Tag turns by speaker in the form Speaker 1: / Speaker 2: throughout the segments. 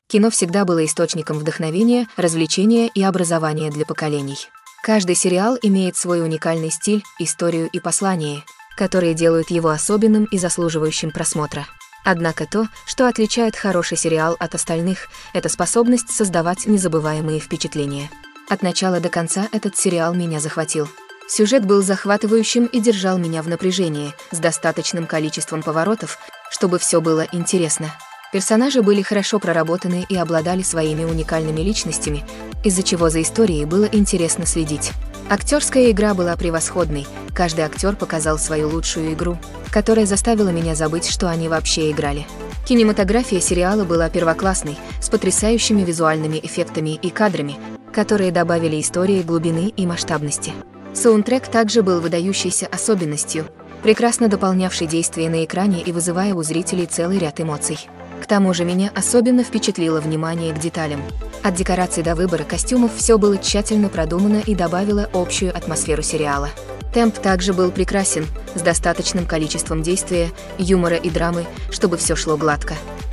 Speaker 1: Кино всегда было источником вдохновения, развлечения и образования для поколений. Каждый сериал имеет свой уникальный стиль, историю и послание, которые делают его особенным и заслуживающим просмотра. Однако то, что отличает хороший сериал от остальных, это способность создавать незабываемые впечатления. От начала до конца этот сериал меня захватил. Сюжет был захватывающим и держал меня в напряжении, с достаточным количеством поворотов, чтобы все было интересно. Персонажи были хорошо проработаны и обладали своими уникальными личностями, из-за чего за историей было интересно следить. Актерская игра была превосходной, каждый актер показал свою лучшую игру, которая заставила меня забыть, что они вообще играли. Кинематография сериала была первоклассной, с потрясающими визуальными эффектами и кадрами, которые добавили истории глубины и масштабности. Саундтрек также был выдающейся особенностью, прекрасно дополнявший действия на экране и вызывая у зрителей целый ряд эмоций. К тому же меня особенно впечатлило внимание к деталям. От декораций до выбора костюмов все было тщательно продумано и добавило общую атмосферу сериала. Темп также был прекрасен, с достаточным количеством действия, юмора и драмы, чтобы все шло гладко.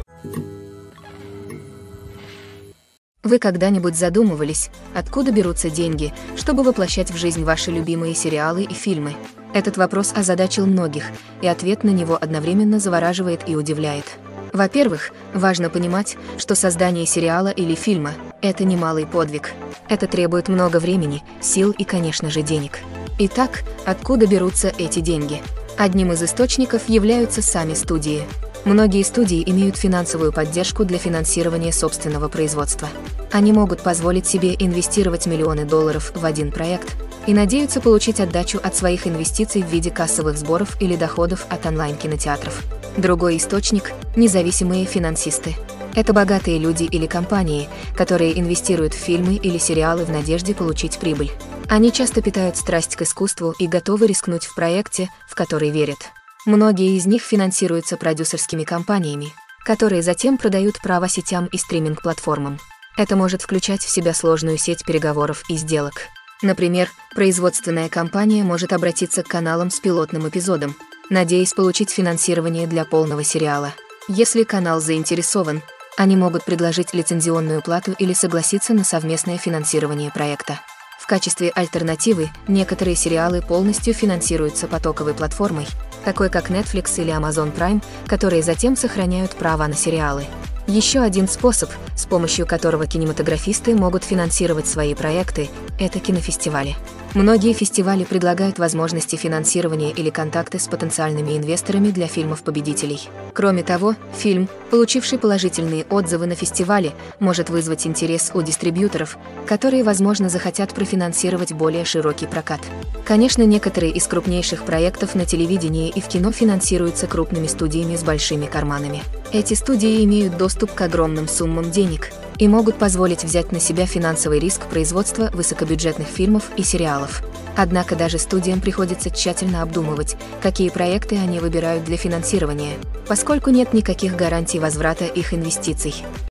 Speaker 1: Вы когда-нибудь задумывались, откуда берутся деньги, чтобы воплощать в жизнь ваши любимые сериалы и фильмы? Этот вопрос озадачил многих, и ответ на него одновременно завораживает и удивляет. Во-первых, важно понимать, что создание сериала или фильма – это немалый подвиг. Это требует много времени, сил и, конечно же, денег. Итак, откуда берутся эти деньги? Одним из источников являются сами студии. Многие студии имеют финансовую поддержку для финансирования собственного производства. Они могут позволить себе инвестировать миллионы долларов в один проект и надеются получить отдачу от своих инвестиций в виде кассовых сборов или доходов от онлайн-кинотеатров. Другой источник – независимые финансисты. Это богатые люди или компании, которые инвестируют в фильмы или сериалы в надежде получить прибыль. Они часто питают страсть к искусству и готовы рискнуть в проекте, в который верят. Многие из них финансируются продюсерскими компаниями, которые затем продают права сетям и стриминг-платформам. Это может включать в себя сложную сеть переговоров и сделок. Например, производственная компания может обратиться к каналам с пилотным эпизодом, надеясь получить финансирование для полного сериала. Если канал заинтересован, они могут предложить лицензионную плату или согласиться на совместное финансирование проекта. В качестве альтернативы некоторые сериалы полностью финансируются потоковой платформой, такой как Netflix или Amazon Prime, которые затем сохраняют права на сериалы. Еще один способ, с помощью которого кинематографисты могут финансировать свои проекты, это кинофестивали. Многие фестивали предлагают возможности финансирования или контакты с потенциальными инвесторами для фильмов-победителей. Кроме того, фильм, получивший положительные отзывы на фестивале, может вызвать интерес у дистрибьюторов, которые, возможно, захотят профинансировать более широкий прокат. Конечно, некоторые из крупнейших проектов на телевидении и в кино финансируются крупными студиями с большими карманами. Эти студии имеют доступ к огромным суммам денег и могут позволить взять на себя финансовый риск производства высокобюджетных фильмов и сериалов. Однако даже студиям приходится тщательно обдумывать, какие проекты они выбирают для финансирования, поскольку нет никаких гарантий возврата их инвестиций.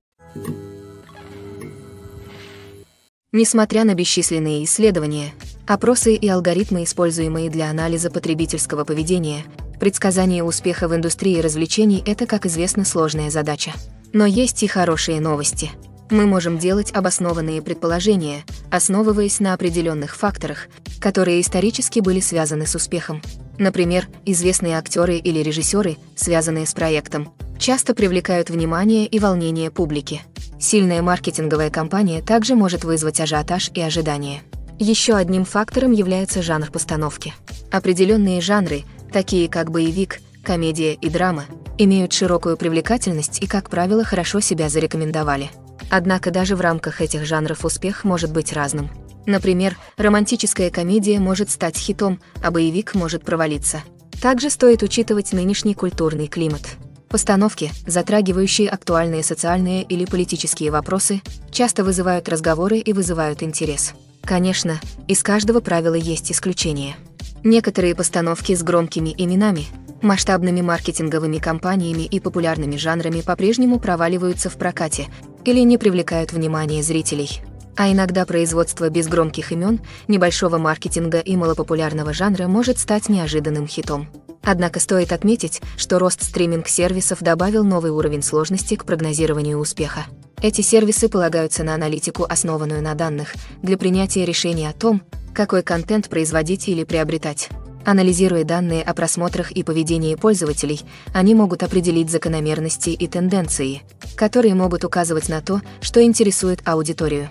Speaker 1: Несмотря на бесчисленные исследования, опросы и алгоритмы, используемые для анализа потребительского поведения, предсказание успеха в индустрии развлечений – это, как известно, сложная задача. Но есть и хорошие новости. Мы можем делать обоснованные предположения, основываясь на определенных факторах, которые исторически были связаны с успехом. Например, известные актеры или режиссеры, связанные с проектом, часто привлекают внимание и волнение публики. Сильная маркетинговая кампания также может вызвать ажиотаж и ожидания. Еще одним фактором является жанр постановки. Определенные жанры, такие как боевик, комедия и драма, имеют широкую привлекательность и, как правило, хорошо себя зарекомендовали. Однако даже в рамках этих жанров успех может быть разным. Например, романтическая комедия может стать хитом, а боевик может провалиться. Также стоит учитывать нынешний культурный климат. Постановки, затрагивающие актуальные социальные или политические вопросы, часто вызывают разговоры и вызывают интерес. Конечно, из каждого правила есть исключения. Некоторые постановки с громкими именами, масштабными маркетинговыми кампаниями и популярными жанрами по-прежнему проваливаются в прокате или не привлекают внимания зрителей. А иногда производство без громких имен, небольшого маркетинга и малопопулярного жанра может стать неожиданным хитом. Однако стоит отметить, что рост стриминг-сервисов добавил новый уровень сложности к прогнозированию успеха. Эти сервисы полагаются на аналитику, основанную на данных, для принятия решений о том, какой контент производить или приобретать. Анализируя данные о просмотрах и поведении пользователей, они могут определить закономерности и тенденции, которые могут указывать на то, что интересует аудиторию.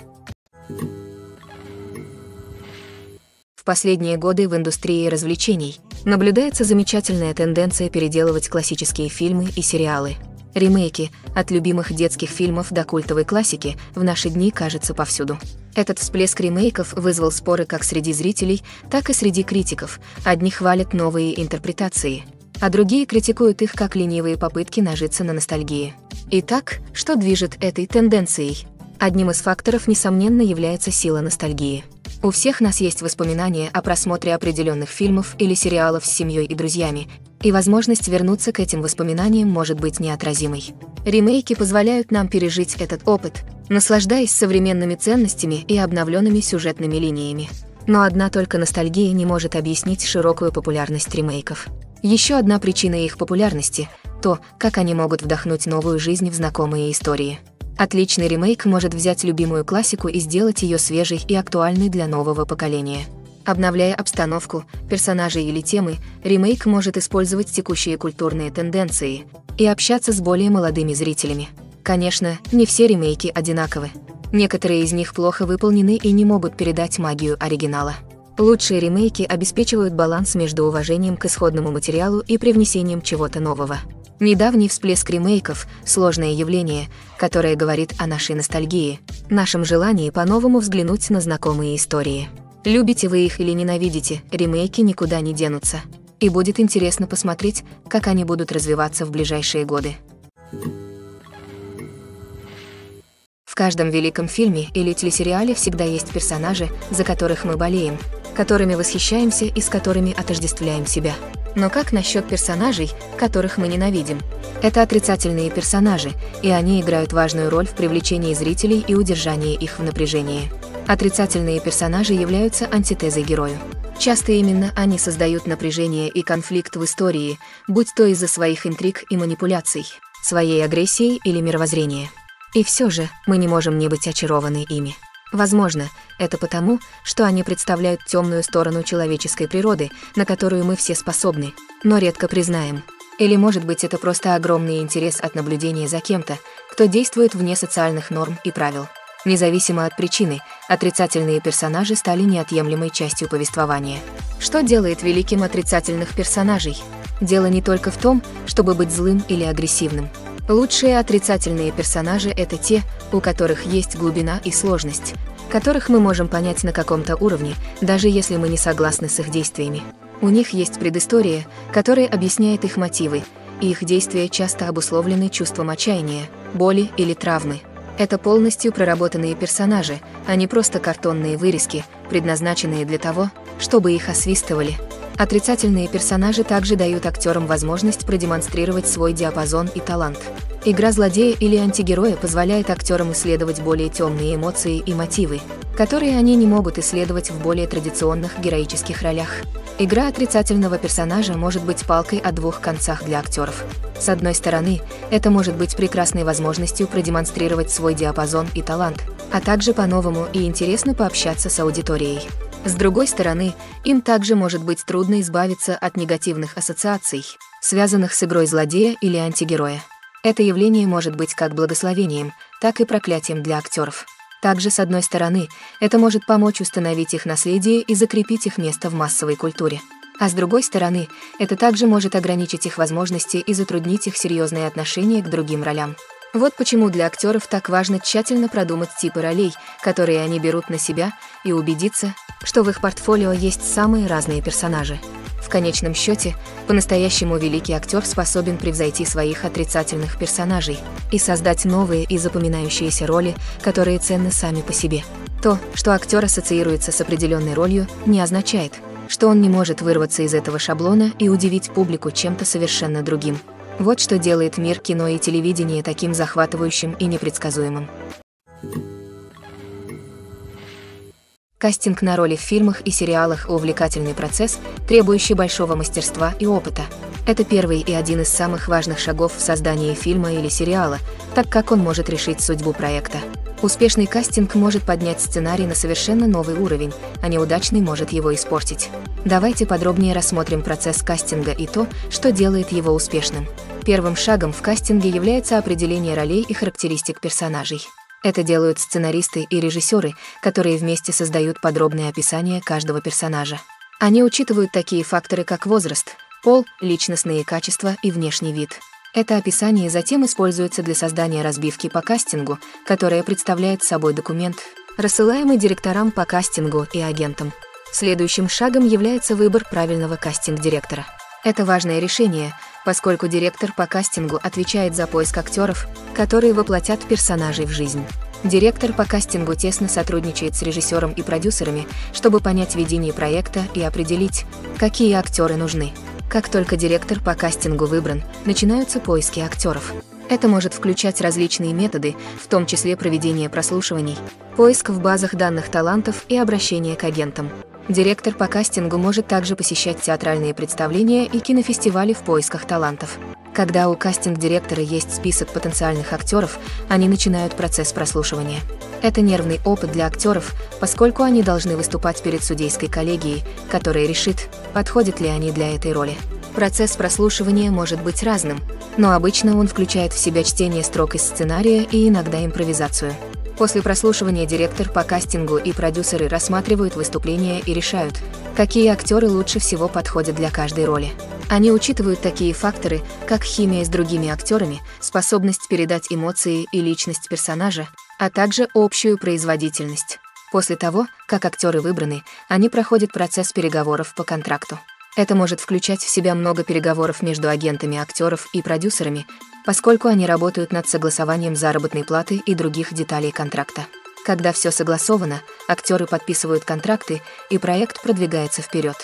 Speaker 1: В последние годы в индустрии развлечений наблюдается замечательная тенденция переделывать классические фильмы и сериалы. Ремейки, от любимых детских фильмов до культовой классики, в наши дни кажется повсюду. Этот всплеск ремейков вызвал споры как среди зрителей, так и среди критиков. Одни хвалят новые интерпретации, а другие критикуют их как ленивые попытки нажиться на ностальгии. Итак, что движет этой тенденцией? Одним из факторов, несомненно, является сила ностальгии. У всех нас есть воспоминания о просмотре определенных фильмов или сериалов с семьей и друзьями, и возможность вернуться к этим воспоминаниям может быть неотразимой. Ремейки позволяют нам пережить этот опыт, наслаждаясь современными ценностями и обновленными сюжетными линиями. Но одна только ностальгия не может объяснить широкую популярность ремейков. Еще одна причина их популярности – то, как они могут вдохнуть новую жизнь в знакомые истории. Отличный ремейк может взять любимую классику и сделать ее свежей и актуальной для нового поколения. Обновляя обстановку, персонажей или темы, ремейк может использовать текущие культурные тенденции и общаться с более молодыми зрителями. Конечно, не все ремейки одинаковы. Некоторые из них плохо выполнены и не могут передать магию оригинала. Лучшие ремейки обеспечивают баланс между уважением к исходному материалу и привнесением чего-то нового. Недавний всплеск ремейков – сложное явление, которое говорит о нашей ностальгии, нашем желании по-новому взглянуть на знакомые истории. Любите вы их или ненавидите, ремейки никуда не денутся. И будет интересно посмотреть, как они будут развиваться в ближайшие годы. В каждом великом фильме или телесериале всегда есть персонажи, за которых мы болеем, которыми восхищаемся и с которыми отождествляем себя. Но как насчет персонажей, которых мы ненавидим? Это отрицательные персонажи, и они играют важную роль в привлечении зрителей и удержании их в напряжении. Отрицательные персонажи являются антитезой герою. Часто именно они создают напряжение и конфликт в истории, будь то из-за своих интриг и манипуляций, своей агрессии или мировоззрения. И все же мы не можем не быть очарованы ими. Возможно, это потому, что они представляют темную сторону человеческой природы, на которую мы все способны, но редко признаем. Или, может быть, это просто огромный интерес от наблюдения за кем-то, кто действует вне социальных норм и правил. Независимо от причины, отрицательные персонажи стали неотъемлемой частью повествования. Что делает великим отрицательных персонажей? Дело не только в том, чтобы быть злым или агрессивным. Лучшие отрицательные персонажи – это те, у которых есть глубина и сложность, которых мы можем понять на каком-то уровне, даже если мы не согласны с их действиями. У них есть предыстория, которая объясняет их мотивы, и их действия часто обусловлены чувством отчаяния, боли или травмы. Это полностью проработанные персонажи, а не просто картонные вырезки, предназначенные для того, чтобы их освистывали. Отрицательные персонажи также дают актерам возможность продемонстрировать свой диапазон и талант. Игра злодея или антигероя позволяет актерам исследовать более темные эмоции и мотивы, которые они не могут исследовать в более традиционных героических ролях. Игра отрицательного персонажа может быть палкой о двух концах для актеров. С одной стороны, это может быть прекрасной возможностью продемонстрировать свой диапазон и талант, а также по-новому и интересно пообщаться с аудиторией. С другой стороны, им также может быть трудно избавиться от негативных ассоциаций, связанных с игрой злодея или антигероя. Это явление может быть как благословением, так и проклятием для актеров. Также, с одной стороны, это может помочь установить их наследие и закрепить их место в массовой культуре. А с другой стороны, это также может ограничить их возможности и затруднить их серьезные отношения к другим ролям. Вот почему для актеров так важно тщательно продумать типы ролей, которые они берут на себя, и убедиться, что в их портфолио есть самые разные персонажи. В конечном счете, по-настоящему великий актер способен превзойти своих отрицательных персонажей и создать новые и запоминающиеся роли, которые ценны сами по себе. То, что актер ассоциируется с определенной ролью, не означает, что он не может вырваться из этого шаблона и удивить публику чем-то совершенно другим. Вот что делает мир кино и телевидения таким захватывающим и непредсказуемым. Кастинг на роли в фильмах и сериалах – увлекательный процесс, требующий большого мастерства и опыта. Это первый и один из самых важных шагов в создании фильма или сериала, так как он может решить судьбу проекта. Успешный кастинг может поднять сценарий на совершенно новый уровень, а неудачный может его испортить. Давайте подробнее рассмотрим процесс кастинга и то, что делает его успешным. Первым шагом в кастинге является определение ролей и характеристик персонажей. Это делают сценаристы и режиссеры, которые вместе создают подробное описание каждого персонажа. Они учитывают такие факторы, как возраст, пол, личностные качества и внешний вид. Это описание затем используется для создания разбивки по кастингу, которая представляет собой документ, рассылаемый директорам по кастингу и агентам. Следующим шагом является выбор правильного кастинг-директора. Это важное решение, поскольку директор по кастингу отвечает за поиск актеров, которые воплотят персонажей в жизнь. Директор по кастингу тесно сотрудничает с режиссером и продюсерами, чтобы понять видение проекта и определить, какие актеры нужны. Как только директор по кастингу выбран, начинаются поиски актеров. Это может включать различные методы, в том числе проведение прослушиваний, поиск в базах данных талантов и обращение к агентам. Директор по кастингу может также посещать театральные представления и кинофестивали в поисках талантов. Когда у кастинг-директора есть список потенциальных актеров, они начинают процесс прослушивания. Это нервный опыт для актеров, поскольку они должны выступать перед судейской коллегией, которая решит, подходят ли они для этой роли. Процесс прослушивания может быть разным, но обычно он включает в себя чтение строк из сценария и иногда импровизацию. После прослушивания директор по кастингу и продюсеры рассматривают выступления и решают, какие актеры лучше всего подходят для каждой роли. Они учитывают такие факторы, как химия с другими актерами, способность передать эмоции и личность персонажа, а также общую производительность. После того, как актеры выбраны, они проходят процесс переговоров по контракту. Это может включать в себя много переговоров между агентами актеров и продюсерами, поскольку они работают над согласованием заработной платы и других деталей контракта. Когда все согласовано, актеры подписывают контракты, и проект продвигается вперед.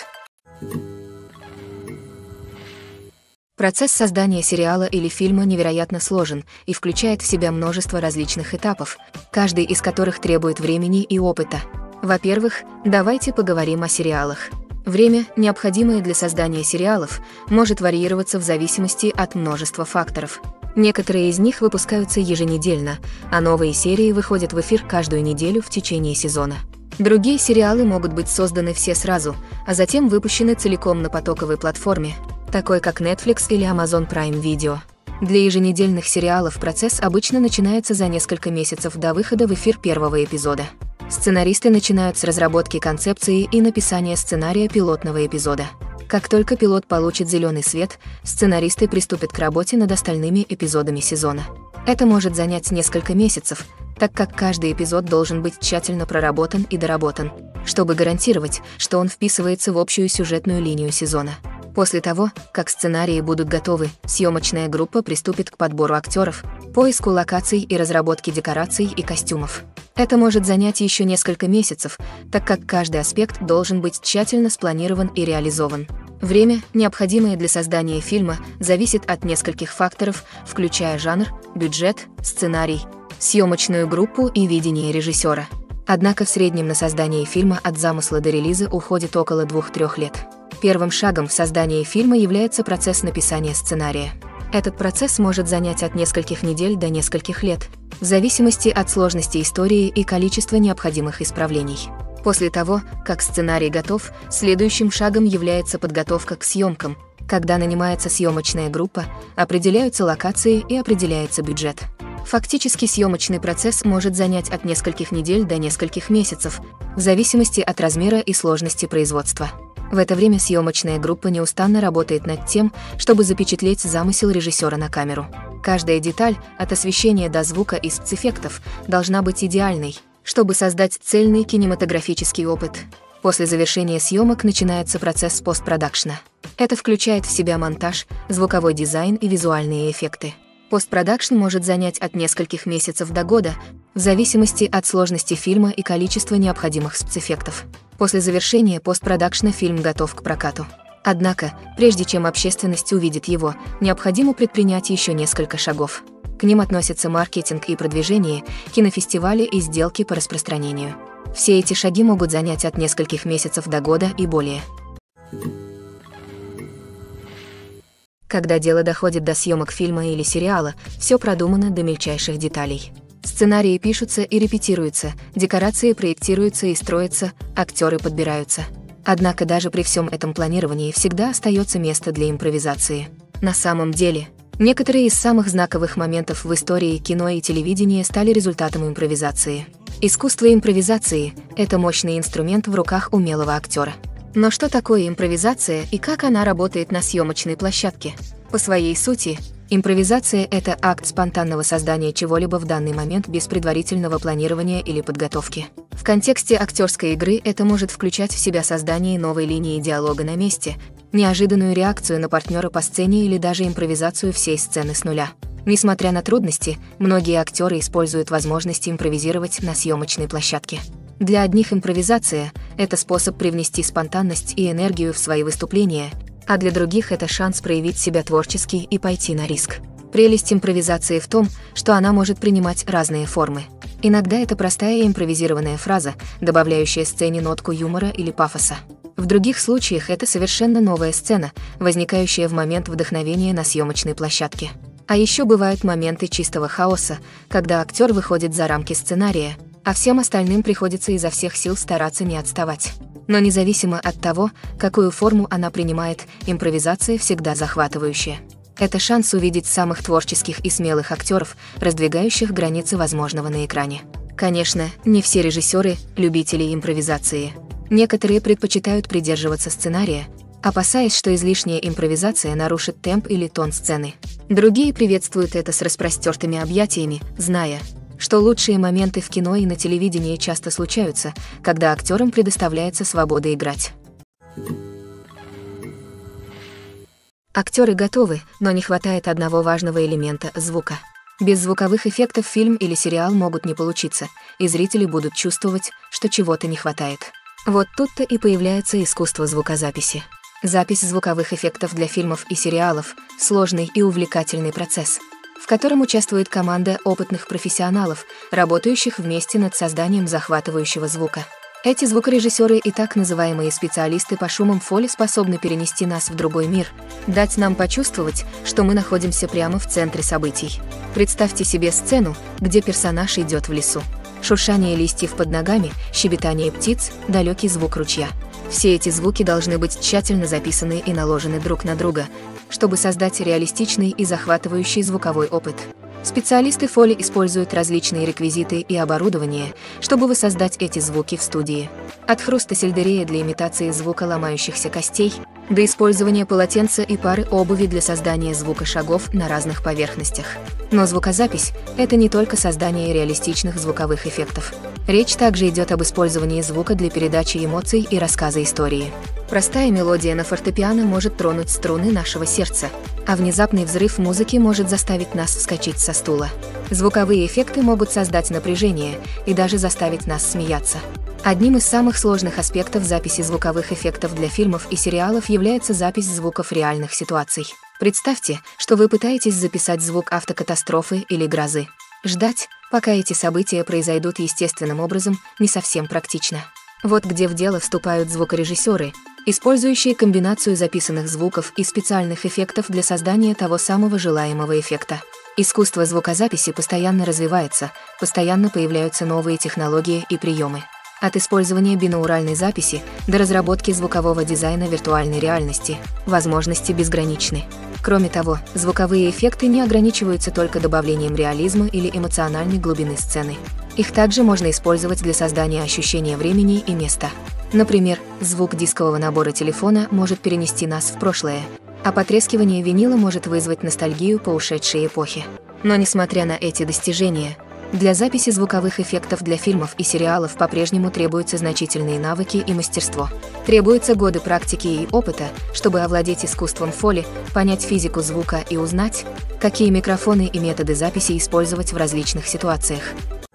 Speaker 1: Процесс создания сериала или фильма невероятно сложен и включает в себя множество различных этапов, каждый из которых требует времени и опыта. Во-первых, давайте поговорим о сериалах. Время, необходимое для создания сериалов, может варьироваться в зависимости от множества факторов. Некоторые из них выпускаются еженедельно, а новые серии выходят в эфир каждую неделю в течение сезона. Другие сериалы могут быть созданы все сразу, а затем выпущены целиком на потоковой платформе, такой как Netflix или Amazon Prime Video. Для еженедельных сериалов процесс обычно начинается за несколько месяцев до выхода в эфир первого эпизода. Сценаристы начинают с разработки концепции и написания сценария пилотного эпизода. Как только пилот получит зеленый свет, сценаристы приступят к работе над остальными эпизодами сезона. Это может занять несколько месяцев, так как каждый эпизод должен быть тщательно проработан и доработан, чтобы гарантировать, что он вписывается в общую сюжетную линию сезона. После того, как сценарии будут готовы, съемочная группа приступит к подбору актеров, поиску локаций и разработке декораций и костюмов. Это может занять еще несколько месяцев, так как каждый аспект должен быть тщательно спланирован и реализован. Время, необходимое для создания фильма, зависит от нескольких факторов, включая жанр, бюджет, сценарий, съемочную группу и видение режиссера. Однако в среднем на создание фильма от замысла до релиза уходит около 2-3 лет. Первым шагом в создании фильма является процесс написания сценария. Этот процесс может занять от нескольких недель до нескольких лет, в зависимости от сложности истории и количества необходимых исправлений. После того, как сценарий готов, следующим шагом является подготовка к съемкам, когда нанимается съемочная группа, определяются локации и определяется бюджет. Фактически съемочный процесс может занять от нескольких недель до нескольких месяцев, в зависимости от размера и сложности производства. В это время съемочная группа неустанно работает над тем, чтобы запечатлеть замысел режиссера на камеру. Каждая деталь, от освещения до звука и спецэффектов, должна быть идеальной, чтобы создать цельный кинематографический опыт. После завершения съемок начинается процесс постпродакшна. Это включает в себя монтаж, звуковой дизайн и визуальные эффекты. Постпродакшн может занять от нескольких месяцев до года, в зависимости от сложности фильма и количества необходимых спецэффектов. После завершения постпродакшна фильм готов к прокату. Однако, прежде чем общественность увидит его, необходимо предпринять еще несколько шагов. К ним относятся маркетинг и продвижение, кинофестивали и сделки по распространению. Все эти шаги могут занять от нескольких месяцев до года и более. Когда дело доходит до съемок фильма или сериала, все продумано до мельчайших деталей. Сценарии пишутся и репетируются, декорации проектируются и строятся, актеры подбираются. Однако даже при всем этом планировании всегда остается место для импровизации. На самом деле, некоторые из самых знаковых моментов в истории кино и телевидения стали результатом импровизации. Искусство импровизации – это мощный инструмент в руках умелого актера. Но что такое импровизация и как она работает на съемочной площадке? По своей сути, импровизация – это акт спонтанного создания чего-либо в данный момент без предварительного планирования или подготовки. В контексте актерской игры это может включать в себя создание новой линии диалога на месте, неожиданную реакцию на партнера по сцене или даже импровизацию всей сцены с нуля. Несмотря на трудности, многие актеры используют возможность импровизировать на съемочной площадке. Для одних импровизация – это способ привнести спонтанность и энергию в свои выступления, а для других это шанс проявить себя творчески и пойти на риск. Прелесть импровизации в том, что она может принимать разные формы. Иногда это простая импровизированная фраза, добавляющая сцене нотку юмора или пафоса. В других случаях это совершенно новая сцена, возникающая в момент вдохновения на съемочной площадке. А еще бывают моменты чистого хаоса, когда актер выходит за рамки сценария, а всем остальным приходится изо всех сил стараться не отставать. Но независимо от того, какую форму она принимает, импровизация всегда захватывающая. Это шанс увидеть самых творческих и смелых актеров, раздвигающих границы возможного на экране. Конечно, не все режиссеры – любители импровизации. Некоторые предпочитают придерживаться сценария, опасаясь, что излишняя импровизация нарушит темп или тон сцены. Другие приветствуют это с распростертыми объятиями, зная, что лучшие моменты в кино и на телевидении часто случаются, когда актерам предоставляется свобода играть. Актеры готовы, но не хватает одного важного элемента – звука. Без звуковых эффектов фильм или сериал могут не получиться, и зрители будут чувствовать, что чего-то не хватает. Вот тут-то и появляется искусство звукозаписи. Запись звуковых эффектов для фильмов и сериалов – сложный и увлекательный процесс, в котором участвует команда опытных профессионалов, работающих вместе над созданием захватывающего звука. Эти звукорежиссеры и так называемые специалисты по шумам фоли способны перенести нас в другой мир, дать нам почувствовать, что мы находимся прямо в центре событий. Представьте себе сцену, где персонаж идет в лесу. Шуршание листьев под ногами, щебетание птиц, далекий звук ручья. Все эти звуки должны быть тщательно записаны и наложены друг на друга, чтобы создать реалистичный и захватывающий звуковой опыт. Специалисты фоли используют различные реквизиты и оборудование, чтобы воссоздать эти звуки в студии. От хруста сельдерея для имитации звука ломающихся костей до использования полотенца и пары обуви для создания звука шагов на разных поверхностях. Но звукозапись – это не только создание реалистичных звуковых эффектов. Речь также идет об использовании звука для передачи эмоций и рассказа истории. Простая мелодия на фортепиано может тронуть струны нашего сердца, а внезапный взрыв музыки может заставить нас вскочить со стула. Звуковые эффекты могут создать напряжение и даже заставить нас смеяться. Одним из самых сложных аспектов записи звуковых эффектов для фильмов и сериалов является запись звуков реальных ситуаций. Представьте, что вы пытаетесь записать звук автокатастрофы или грозы. Ждать, пока эти события произойдут естественным образом, не совсем практично. Вот где в дело вступают звукорежиссеры, использующие комбинацию записанных звуков и специальных эффектов для создания того самого желаемого эффекта. Искусство звукозаписи постоянно развивается, постоянно появляются новые технологии и приемы. От использования бинауральной записи до разработки звукового дизайна виртуальной реальности возможности безграничны. Кроме того, звуковые эффекты не ограничиваются только добавлением реализма или эмоциональной глубины сцены. Их также можно использовать для создания ощущения времени и места. Например, звук дискового набора телефона может перенести нас в прошлое, а потрескивание винила может вызвать ностальгию по ушедшей эпохе. Но несмотря на эти достижения, для записи звуковых эффектов для фильмов и сериалов по-прежнему требуются значительные навыки и мастерство. Требуются годы практики и опыта, чтобы овладеть искусством фоли, понять физику звука и узнать, какие микрофоны и методы записи использовать в различных ситуациях.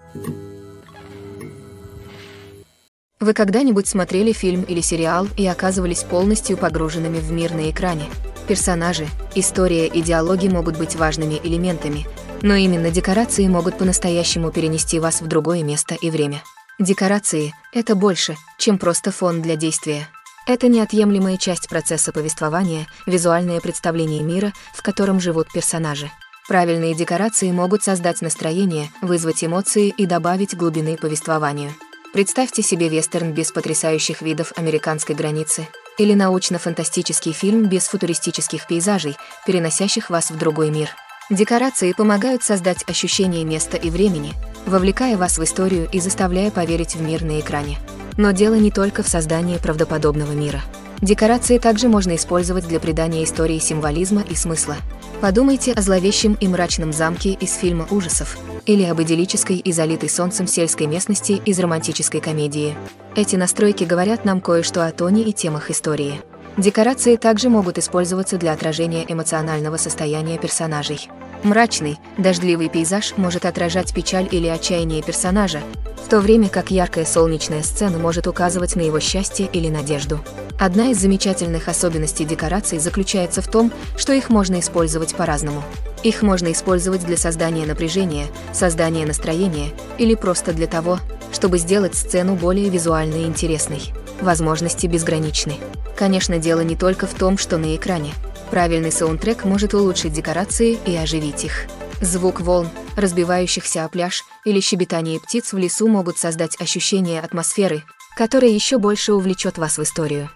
Speaker 1: Вы когда-нибудь смотрели фильм или сериал и оказывались полностью погруженными в мир на экране? Персонажи, история и диалоги могут быть важными элементами, но именно декорации могут по-настоящему перенести вас в другое место и время. Декорации — это больше, чем просто фон для действия. Это неотъемлемая часть процесса повествования, визуальное представление мира, в котором живут персонажи. Правильные декорации могут создать настроение, вызвать эмоции и добавить глубины повествованию. Представьте себе вестерн без потрясающих видов американской границы или научно-фантастический фильм без футуристических пейзажей, переносящих вас в другой мир. Декорации помогают создать ощущение места и времени, вовлекая вас в историю и заставляя поверить в мир на экране. Но дело не только в создании правдоподобного мира. Декорации также можно использовать для придания истории символизма и смысла. Подумайте о зловещем и мрачном замке из фильма ужасов или об идиллической и залитой солнцем сельской местности из романтической комедии. Эти настройки говорят нам кое-что о тоне и темах истории. Декорации также могут использоваться для отражения эмоционального состояния персонажей. Мрачный, дождливый пейзаж может отражать печаль или отчаяние персонажа, в то время как яркая солнечная сцена может указывать на его счастье или надежду. Одна из замечательных особенностей декораций заключается в том, что их можно использовать по-разному. Их можно использовать для создания напряжения, создания настроения или просто для того, чтобы сделать сцену более визуально интересной. Возможности безграничны. Конечно, дело не только в том, что на экране. Правильный саундтрек может улучшить декорации и оживить их. Звук волн, разбивающихся о пляж, или щебетание птиц в лесу могут создать ощущение атмосферы, которая еще больше увлечет вас в историю.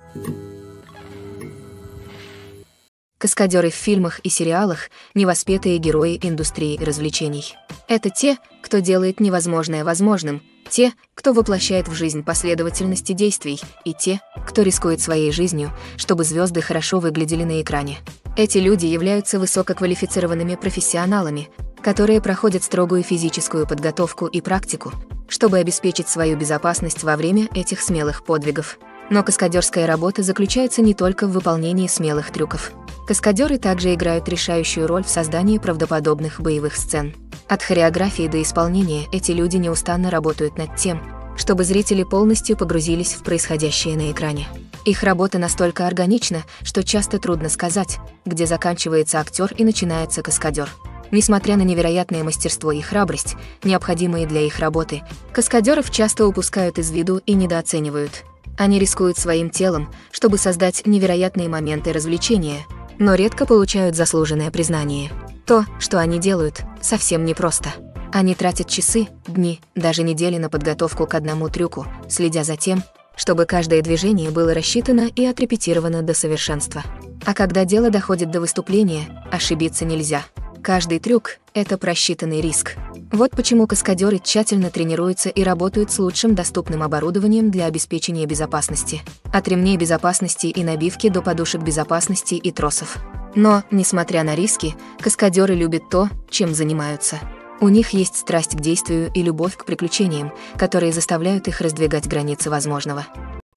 Speaker 1: Каскадеры в фильмах и сериалах – невоспетые герои индустрии развлечений. Это те, кто делает невозможное возможным, те, кто воплощает в жизнь последовательности действий, и те, кто рискует своей жизнью, чтобы звезды хорошо выглядели на экране. Эти люди являются высококвалифицированными профессионалами, которые проходят строгую физическую подготовку и практику, чтобы обеспечить свою безопасность во время этих смелых подвигов. Но каскадерская работа заключается не только в выполнении смелых трюков. Каскадеры также играют решающую роль в создании правдоподобных боевых сцен. От хореографии до исполнения эти люди неустанно работают над тем, чтобы зрители полностью погрузились в происходящее на экране. Их работа настолько органична, что часто трудно сказать, где заканчивается актер и начинается каскадер. Несмотря на невероятное мастерство и храбрость, необходимые для их работы, каскадеров часто упускают из виду и недооценивают. Они рискуют своим телом, чтобы создать невероятные моменты развлечения, но редко получают заслуженное признание. То, что они делают, совсем непросто. Они тратят часы, дни, даже недели на подготовку к одному трюку, следя за тем, чтобы каждое движение было рассчитано и отрепетировано до совершенства. А когда дело доходит до выступления, ошибиться нельзя. Каждый трюк — это просчитанный риск. Вот почему каскадеры тщательно тренируются и работают с лучшим доступным оборудованием для обеспечения безопасности. От ремней безопасности и набивки до подушек безопасности и тросов. Но, несмотря на риски, каскадеры любят то, чем занимаются. У них есть страсть к действию и любовь к приключениям, которые заставляют их раздвигать границы возможного.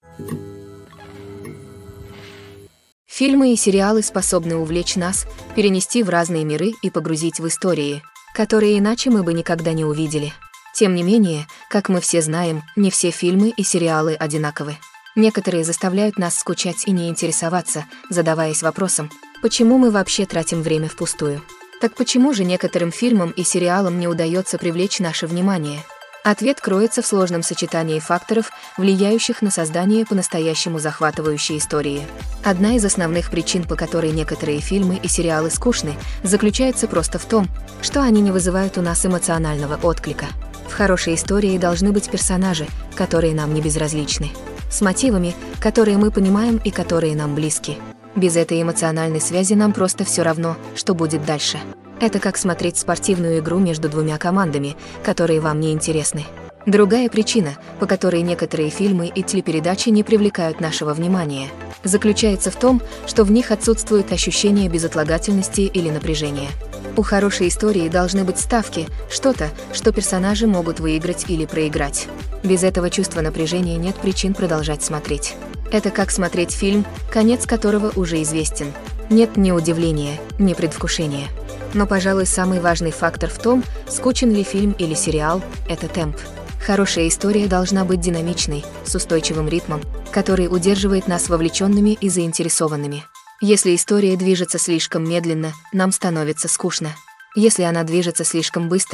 Speaker 1: Фильмы и сериалы способны увлечь нас, перенести в разные миры и погрузить в истории, которые иначе мы бы никогда не увидели. Тем не менее, как мы все знаем, не все фильмы и сериалы одинаковы. Некоторые заставляют нас скучать и не интересоваться, задаваясь вопросом, почему мы вообще тратим время впустую? Так почему же некоторым фильмам и сериалам не удается привлечь наше внимание? Ответ кроется в сложном сочетании факторов, влияющих на создание по-настоящему захватывающей истории. Одна из основных причин, по которой некоторые фильмы и сериалы скучны, заключается просто в том, что они не вызывают у нас эмоционального отклика. В хорошей истории должны быть персонажи, которые нам не безразличны, с мотивами, которые мы понимаем и которые нам близки. Без этой эмоциональной связи нам просто все равно, что будет дальше. Это как смотреть спортивную игру между двумя командами, которые вам не интересны. Другая причина, по которой некоторые фильмы и телепередачи не привлекают нашего внимания, заключается в том, что в них отсутствует ощущение безотлагательности или напряжения. У хорошей истории должны быть ставки, что-то, что персонажи могут выиграть или проиграть. Без этого чувства напряжения нет причин продолжать смотреть. Это как смотреть фильм, конец которого уже известен. Нет ни удивления, ни предвкушения. Но, пожалуй, самый важный фактор в том, скучен ли фильм или сериал, это темп. Хорошая история должна быть динамичной, с устойчивым ритмом, который удерживает нас вовлеченными и заинтересованными. Если история движется слишком медленно, нам становится скучно. Если она движется слишком быстро, у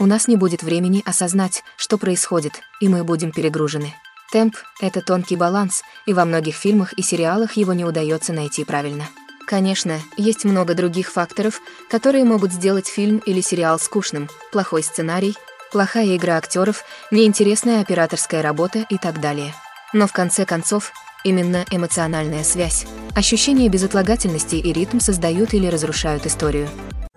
Speaker 1: У нас не будет времени осознать, что происходит, и мы будем перегружены. Темп — это тонкий баланс, и во многих фильмах и сериалах его не удается найти правильно. Конечно, есть много других факторов, которые могут сделать фильм или сериал скучным: плохой сценарий, плохая игра актеров, неинтересная операторская работа и так далее. Но в конце концов, именно эмоциональная связь, ощущение безотлагательности и ритм создают или разрушают историю.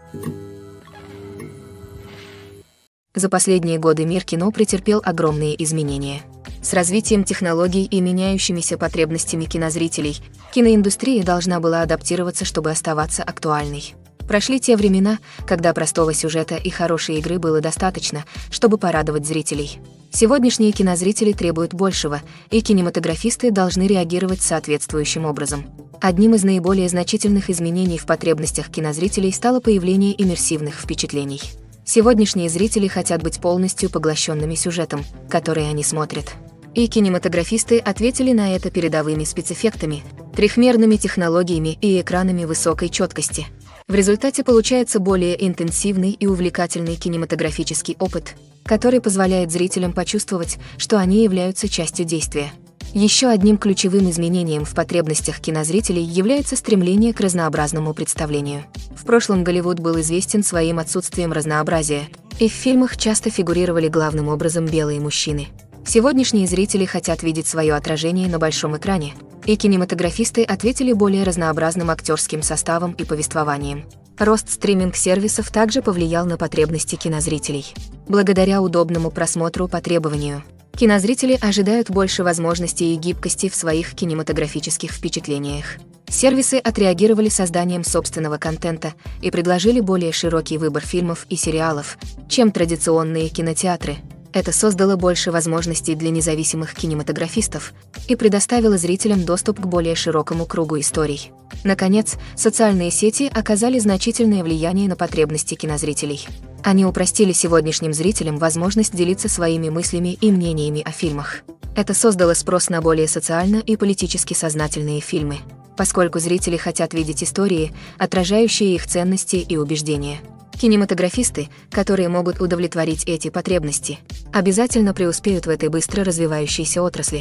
Speaker 1: За последние годы мир кино претерпел огромные изменения. С развитием технологий и меняющимися потребностями кинозрителей, киноиндустрия должна была адаптироваться, чтобы оставаться актуальной. Прошли те времена, когда простого сюжета и хорошей игры было достаточно, чтобы порадовать зрителей. Сегодняшние кинозрители требуют большего, и кинематографисты должны реагировать соответствующим образом. Одним из наиболее значительных изменений в потребностях кинозрителей стало появление иммерсивных впечатлений. Сегодняшние зрители хотят быть полностью поглощенными сюжетом, который они смотрят. И кинематографисты ответили на это передовыми спецэффектами, трехмерными технологиями и экранами высокой четкости. В результате получается более интенсивный и увлекательный кинематографический опыт, который позволяет зрителям почувствовать, что они являются частью действия. Еще одним ключевым изменением в потребностях кинозрителей является стремление к разнообразному представлению. В прошлом Голливуд был известен своим отсутствием разнообразия, и в фильмах часто фигурировали главным образом белые мужчины. Сегодняшние зрители хотят видеть свое отражение на большом экране, и кинематографисты ответили более разнообразным актерским составом и повествованием. Рост стриминг-сервисов также повлиял на потребности кинозрителей. Благодаря удобному просмотру по требованию, кинозрители ожидают больше возможностей и гибкости в своих кинематографических впечатлениях. Сервисы отреагировали созданием собственного контента и предложили более широкий выбор фильмов и сериалов, чем традиционные кинотеатры. Это создало больше возможностей для независимых кинематографистов и предоставило зрителям доступ к более широкому кругу историй. Наконец, социальные сети оказали значительное влияние на потребности кинозрителей. Они упростили сегодняшним зрителям возможность делиться своими мыслями и мнениями о фильмах. Это создало спрос на более социально и политически сознательные фильмы, поскольку зрители хотят видеть истории, отражающие их ценности и убеждения. Кинематографисты, которые могут удовлетворить эти потребности, обязательно преуспеют в этой быстро развивающейся отрасли.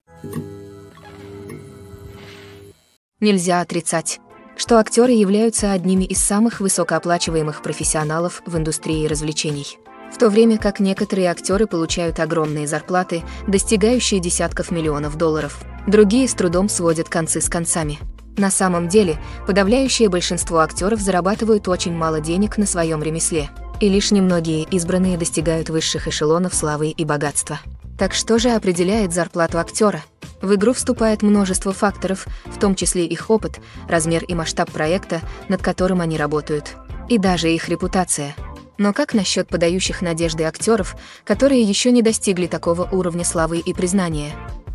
Speaker 1: Нельзя отрицать, что актеры являются одними из самых высокооплачиваемых профессионалов в индустрии развлечений. В то время как некоторые актеры получают огромные зарплаты, достигающие десятков миллионов долларов, другие с трудом сводят концы с концами. На самом деле, подавляющее большинство актеров зарабатывают очень мало денег на своем ремесле, и лишь немногие избранные достигают высших эшелонов славы и богатства. Так что же определяет зарплату актера? В игру вступает множество факторов, в том числе их опыт, размер и масштаб проекта, над которым они работают, и даже их репутация. Но как насчет подающих надежды актеров, которые еще не достигли такого уровня славы и признания?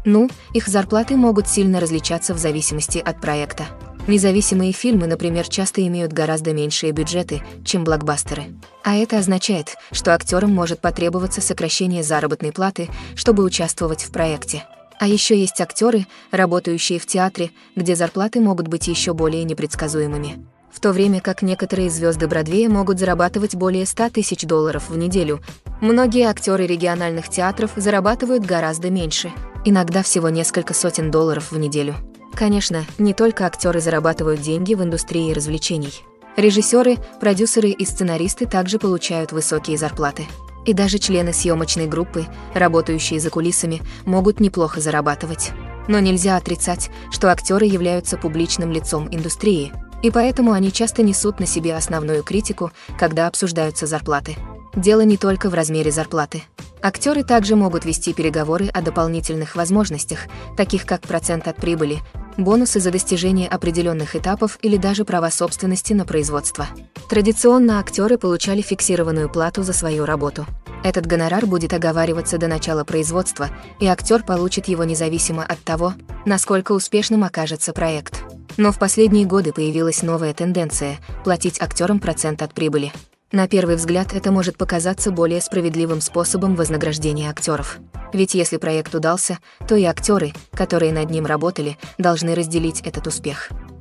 Speaker 1: Их зарплаты могут сильно различаться в зависимости от проекта. Независимые фильмы, например, часто имеют гораздо меньшие бюджеты, чем блокбастеры. А это означает, что актерам может потребоваться сокращение заработной платы, чтобы участвовать в проекте. А еще есть актеры, работающие в театре, где зарплаты могут быть еще более непредсказуемыми. В то время как некоторые звезды Бродвея могут зарабатывать более $100 тысяч в неделю, многие актеры региональных театров зарабатывают гораздо меньше, иногда всего несколько сотен долларов в неделю. Конечно, не только актеры зарабатывают деньги в индустрии развлечений. Режиссеры, продюсеры и сценаристы также получают высокие зарплаты. И даже члены съемочной группы, работающие за кулисами, могут неплохо зарабатывать. Но нельзя отрицать, что актеры являются публичным лицом индустрии, и поэтому они часто несут на себе основную критику, когда обсуждаются зарплаты. Дело не только в размере зарплаты. Актеры также могут вести переговоры о дополнительных возможностях, таких как процент от прибыли, бонусы за достижение определенных этапов или даже права собственности на производство. Традиционно актеры получали фиксированную плату за свою работу. Этот гонорар будет оговариваться до начала производства, и актер получит его независимо от того, насколько успешным окажется проект. Но в последние годы появилась новая тенденция – платить актерам процент от прибыли. На первый взгляд это может показаться более справедливым способом вознаграждения актеров. Ведь если проект удался, то и актеры, которые над ним работали, должны разделить этот успех.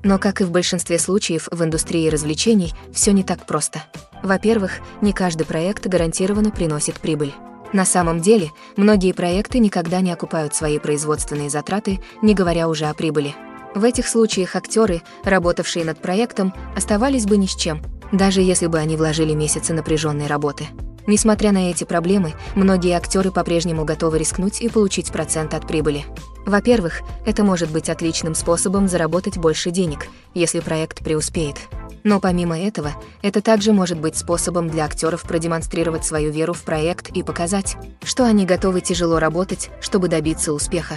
Speaker 1: Но, как и в большинстве случаев в индустрии развлечений, все не так просто. Во-первых, не каждый проект гарантированно приносит прибыль. На самом деле, многие проекты никогда не окупают свои производственные затраты, не говоря уже о прибыли. В этих случаях актеры, работавшие над проектом, оставались бы ни с чем, даже если бы они вложили месяцы напряженной работы. Несмотря на эти проблемы, многие актеры по-прежнему готовы рискнуть и получить процент от прибыли. Во-первых, это может быть отличным способом заработать больше денег, если проект преуспеет. Но помимо этого, это также может быть способом для актеров продемонстрировать свою веру в проект и показать, что они готовы тяжело работать, чтобы добиться успеха.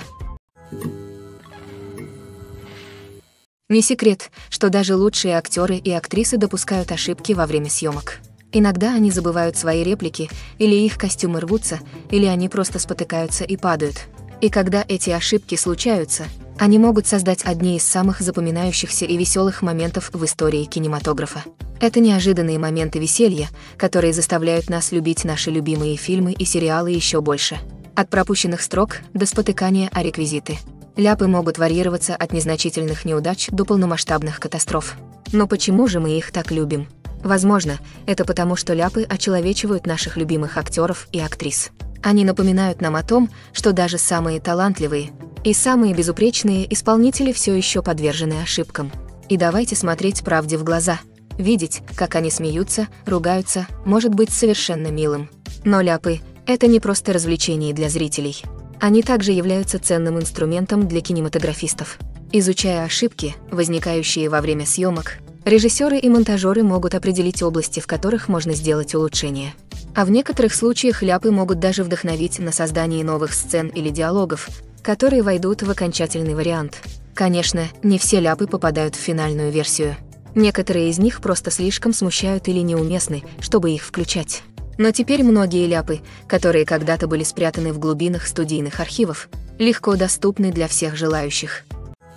Speaker 1: Не секрет, что даже лучшие актеры и актрисы допускают ошибки во время съемок. Иногда они забывают свои реплики, или их костюмы рвутся, или они просто спотыкаются и падают. И когда эти ошибки случаются, они могут создать одни из самых запоминающихся и веселых моментов в истории кинематографа. Это неожиданные моменты веселья, которые заставляют нас любить наши любимые фильмы и сериалы еще больше. От пропущенных строк до спотыкания о реквизиты. Ляпы могут варьироваться от незначительных неудач до полномасштабных катастроф. Но почему же мы их так любим? Возможно, это потому, что ляпы очеловечивают наших любимых актеров и актрис. Они напоминают нам о том, что даже самые талантливые и самые безупречные исполнители все еще подвержены ошибкам. И давайте смотреть правде в глаза. Видеть, как они смеются, ругаются, может быть совершенно милым. Но ляпы – это не просто развлечение для зрителей. Они также являются ценным инструментом для кинематографистов. Изучая ошибки, возникающие во время съемок, режиссеры и монтажеры могут определить области, в которых можно сделать улучшения. А в некоторых случаях ляпы могут даже вдохновить на создание новых сцен или диалогов, которые войдут в окончательный вариант. Конечно, не все ляпы попадают в финальную версию. Некоторые из них просто слишком смущают или неуместны, чтобы их включать. Но теперь многие ляпы, которые когда-то были спрятаны в глубинах студийных архивов, легко доступны для всех желающих.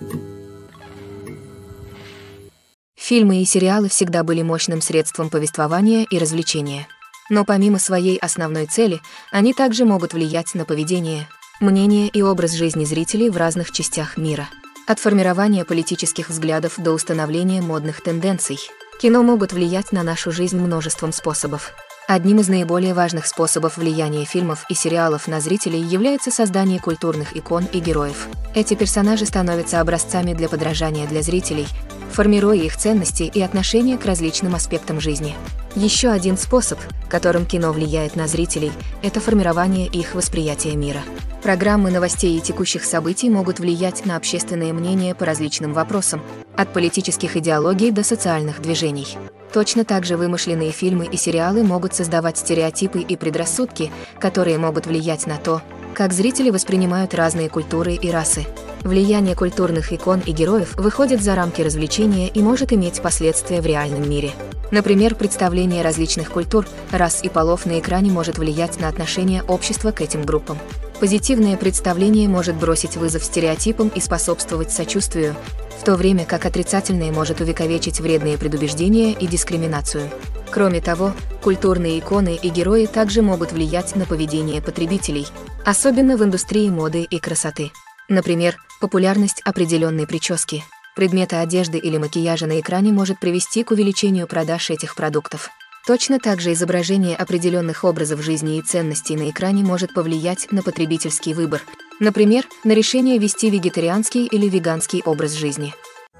Speaker 1: Фильмы и сериалы всегда были мощным средством повествования и развлечения. Но помимо своей основной цели, они также могут влиять на поведение, мнение и образ жизни зрителей в разных частях мира. От формирования политических взглядов до установления модных тенденций, кино могут влиять на нашу жизнь множеством способов. Одним из наиболее важных способов влияния фильмов и сериалов на зрителей является создание культурных икон и героев. Эти персонажи становятся образцами для подражания для зрителей, формируя их ценности и отношения к различным аспектам жизни. Еще один способ, которым кино влияет на зрителей, это формирование их восприятия мира. Программы новостей и текущих событий могут влиять на общественное мнение по различным вопросам, от политических идеологий до социальных движений. Точно так же вымышленные фильмы и сериалы могут создавать стереотипы и предрассудки, которые могут влиять на то, как зрители воспринимают разные культуры и расы. Влияние культурных икон и героев выходит за рамки развлечения и может иметь последствия в реальном мире. Например, представление различных культур, рас и полов на экране может влиять на отношение общества к этим группам. Позитивное представление может бросить вызов стереотипам и способствовать сочувствию, в то время как отрицательное может увековечить вредные предубеждения и дискриминацию. Кроме того, культурные иконы и герои также могут влиять на поведение потребителей, особенно в индустрии моды и красоты. Например, популярность определенной прически, предмета одежды или макияжа на экране может привести к увеличению продаж этих продуктов. Точно так же изображение определенных образов жизни и ценностей на экране может повлиять на потребительский выбор, например, на решение вести вегетарианский или веганский образ жизни.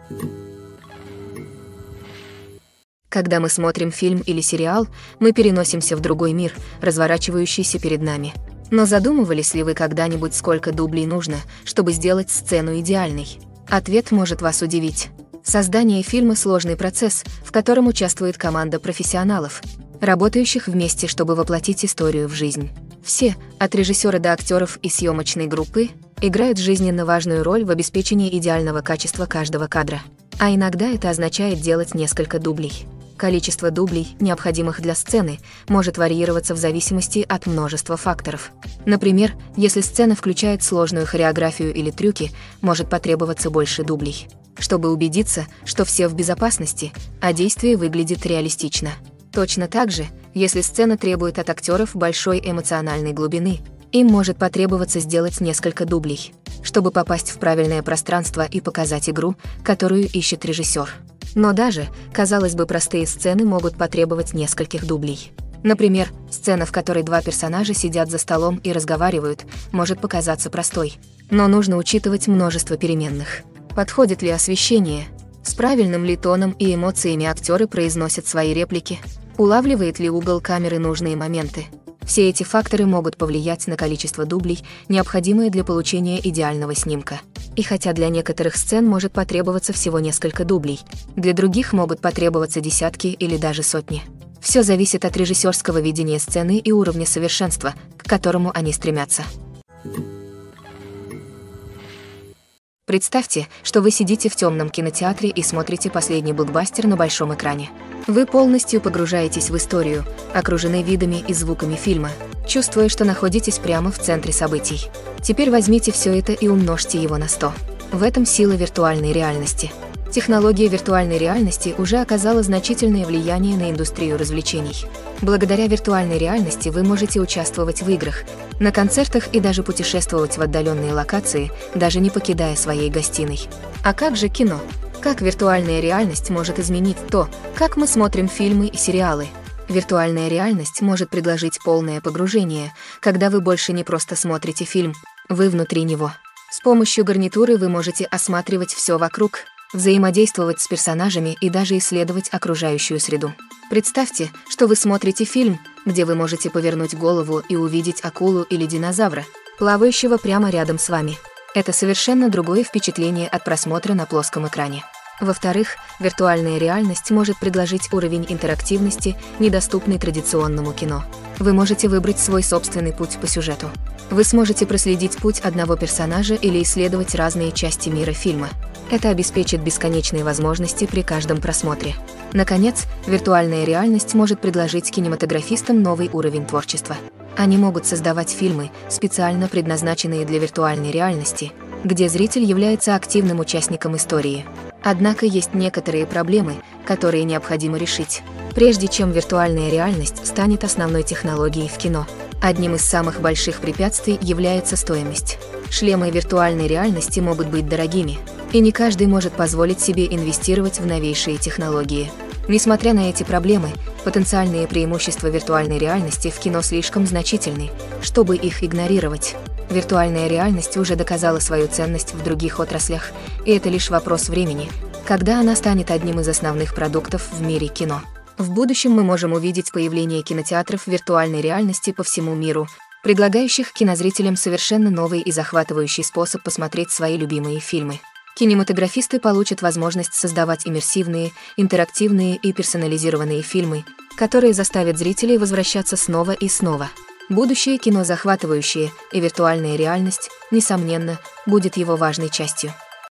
Speaker 1: Когда мы смотрим фильм или сериал, мы переносимся в другой мир, разворачивающийся перед нами. Но задумывались ли вы когда-нибудь, сколько дублей нужно, чтобы сделать сцену идеальной? Ответ может вас удивить. Создание фильма – сложный процесс, в котором участвует команда профессионалов, работающих вместе, чтобы воплотить историю в жизнь. Все, от режиссера до актеров и съемочной группы, играют жизненно важную роль в обеспечении идеального качества каждого кадра. А иногда это означает делать несколько дублей. Количество дублей, необходимых для сцены, может варьироваться в зависимости от множества факторов. Например, если сцена включает сложную хореографию или трюки, может потребоваться больше дублей, чтобы убедиться, что все в безопасности, а действие выглядит реалистично. Точно так же, если сцена требует от актеров большой эмоциональной глубины, им может потребоваться сделать несколько дублей. чтобы попасть в правильное пространство и показать игру, которую ищет режиссер. Но даже, казалось бы, простые сцены могут потребовать нескольких дублей. Например, сцена, в которой два персонажа сидят за столом и разговаривают, может показаться простой. Но нужно учитывать множество переменных. Подходит ли освещение? С правильным ли тоном и эмоциями актеры произносят свои реплики? Улавливает ли угол камеры нужные моменты? Все эти факторы могут повлиять на количество дублей, необходимое для получения идеального снимка. И хотя для некоторых сцен может потребоваться всего несколько дублей, для других могут потребоваться десятки или даже сотни. Все зависит от режиссерского видения сцены и уровня совершенства, к которому они стремятся. Представьте, что вы сидите в темном кинотеатре и смотрите последний блокбастер на большом экране. Вы полностью погружаетесь в историю, окружены видами и звуками фильма, чувствуя, что находитесь прямо в центре событий. Теперь возьмите все это и умножьте его на 100. В этом сила виртуальной реальности. Технология виртуальной реальности уже оказала значительное влияние на индустрию развлечений. Благодаря виртуальной реальности вы можете участвовать в играх, на концертах и даже путешествовать в отдаленные локации, даже не покидая своей гостиной. А как же кино? Как виртуальная реальность может изменить то, как мы смотрим фильмы и сериалы? Виртуальная реальность может предложить полное погружение, когда вы больше не просто смотрите фильм, вы внутри него. С помощью гарнитуры вы можете осматривать все вокруг, взаимодействовать с персонажами и даже исследовать окружающую среду. Представьте, что вы смотрите фильм, где вы можете повернуть голову и увидеть акулу или динозавра, плавающего прямо рядом с вами. Это совершенно другое впечатление от просмотра на плоском экране. Во-вторых, виртуальная реальность может предложить уровень интерактивности, недоступный традиционному кино. Вы можете выбрать свой собственный путь по сюжету. Вы сможете проследить путь одного персонажа или исследовать разные части мира фильма. Это обеспечит бесконечные возможности при каждом просмотре. Наконец, виртуальная реальность может предложить кинематографистам новый уровень творчества. Они могут создавать фильмы, специально предназначенные для виртуальной реальности, где зритель является активным участником истории. Однако есть некоторые проблемы, которые необходимо решить, прежде чем виртуальная реальность станет основной технологией в кино. Одним из самых больших препятствий является стоимость. Шлемы виртуальной реальности могут быть дорогими, и не каждый может позволить себе инвестировать в новейшие технологии. Несмотря на эти проблемы, потенциальные преимущества виртуальной реальности в кино слишком значительны, чтобы их игнорировать. Виртуальная реальность уже доказала свою ценность в других отраслях, и это лишь вопрос времени, когда она станет одним из основных продуктов в мире кино. В будущем мы можем увидеть появление кинотеатров виртуальной реальности по всему миру, предлагающих кинозрителям совершенно новый и захватывающий способ посмотреть свои любимые фильмы. Кинематографисты получат возможность создавать иммерсивные, интерактивные и персонализированные фильмы, которые заставят зрителей возвращаться снова и снова. Будущее кино захватывающее, и виртуальная реальность, несомненно, будет его важной частью.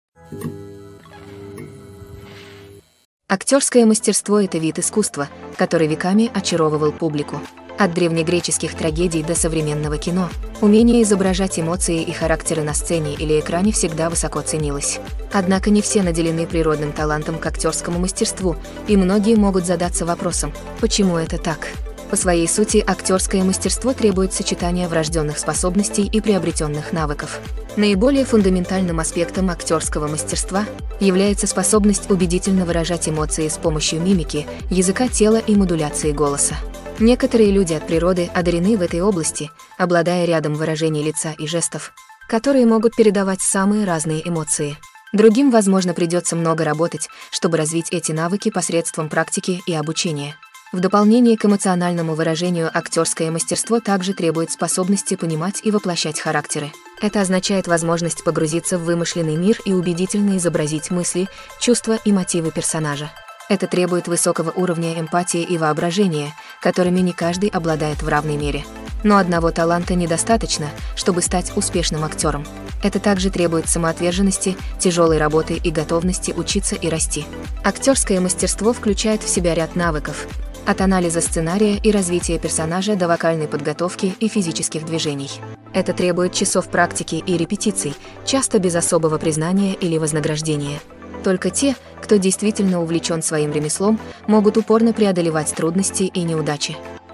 Speaker 1: Актерское мастерство – это вид искусства, который веками очаровывал публику. От древнегреческих трагедий до современного кино, умение изображать эмоции и характеры на сцене или экране всегда высоко ценилось. Однако не все наделены природным талантом к актерскому мастерству, и многие могут задаться вопросом, почему это так? По своей сути, актерское мастерство требует сочетания врожденных способностей и приобретенных навыков. Наиболее фундаментальным аспектом актерского мастерства является способность убедительно выражать эмоции с помощью мимики, языка тела и модуляции голоса. Некоторые люди от природы одарены в этой области, обладая рядом выражений лица и жестов, которые могут передавать самые разные эмоции. Другим, возможно, придется много работать, чтобы развить эти навыки посредством практики и обучения. В дополнение к эмоциональному выражению актерское мастерство также требует способности понимать и воплощать характеры. Это означает возможность погрузиться в вымышленный мир и убедительно изобразить мысли, чувства и мотивы персонажа. Это требует высокого уровня эмпатии и воображения, которыми не каждый обладает в равной мере. Но одного таланта недостаточно, чтобы стать успешным актером. Это также требует самоотверженности, тяжелой работы и готовности учиться и расти. Актерское мастерство включает в себя ряд навыков, от анализа сценария и развития персонажа до вокальной подготовки и физических движений. Это требует часов практики и репетиций, часто без особого признания или вознаграждения. Только те, кто действительно увлечен своим ремеслом, могут упорно преодолевать трудности и неудачи.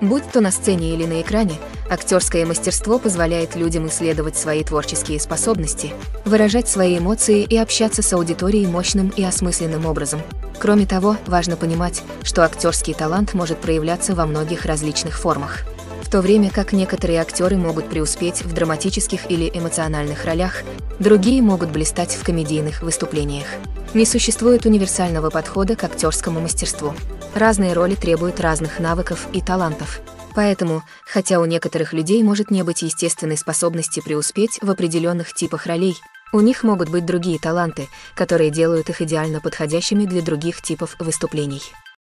Speaker 1: Будь то на сцене или на экране, актерское мастерство позволяет людям исследовать свои творческие способности, выражать свои эмоции и общаться с аудиторией мощным и осмысленным образом. Кроме того, важно понимать, что актерский талант может проявляться во многих различных формах. В то время как некоторые актеры могут преуспеть в драматических или эмоциональных ролях, другие могут блистать в комедийных выступлениях. Не существует универсального подхода к актерскому мастерству. Разные роли требуют разных навыков и талантов. Поэтому, хотя у некоторых людей может не быть естественной способности преуспеть в определенных типах ролей, у них могут быть другие таланты, которые делают их идеально подходящими для других типов выступлений.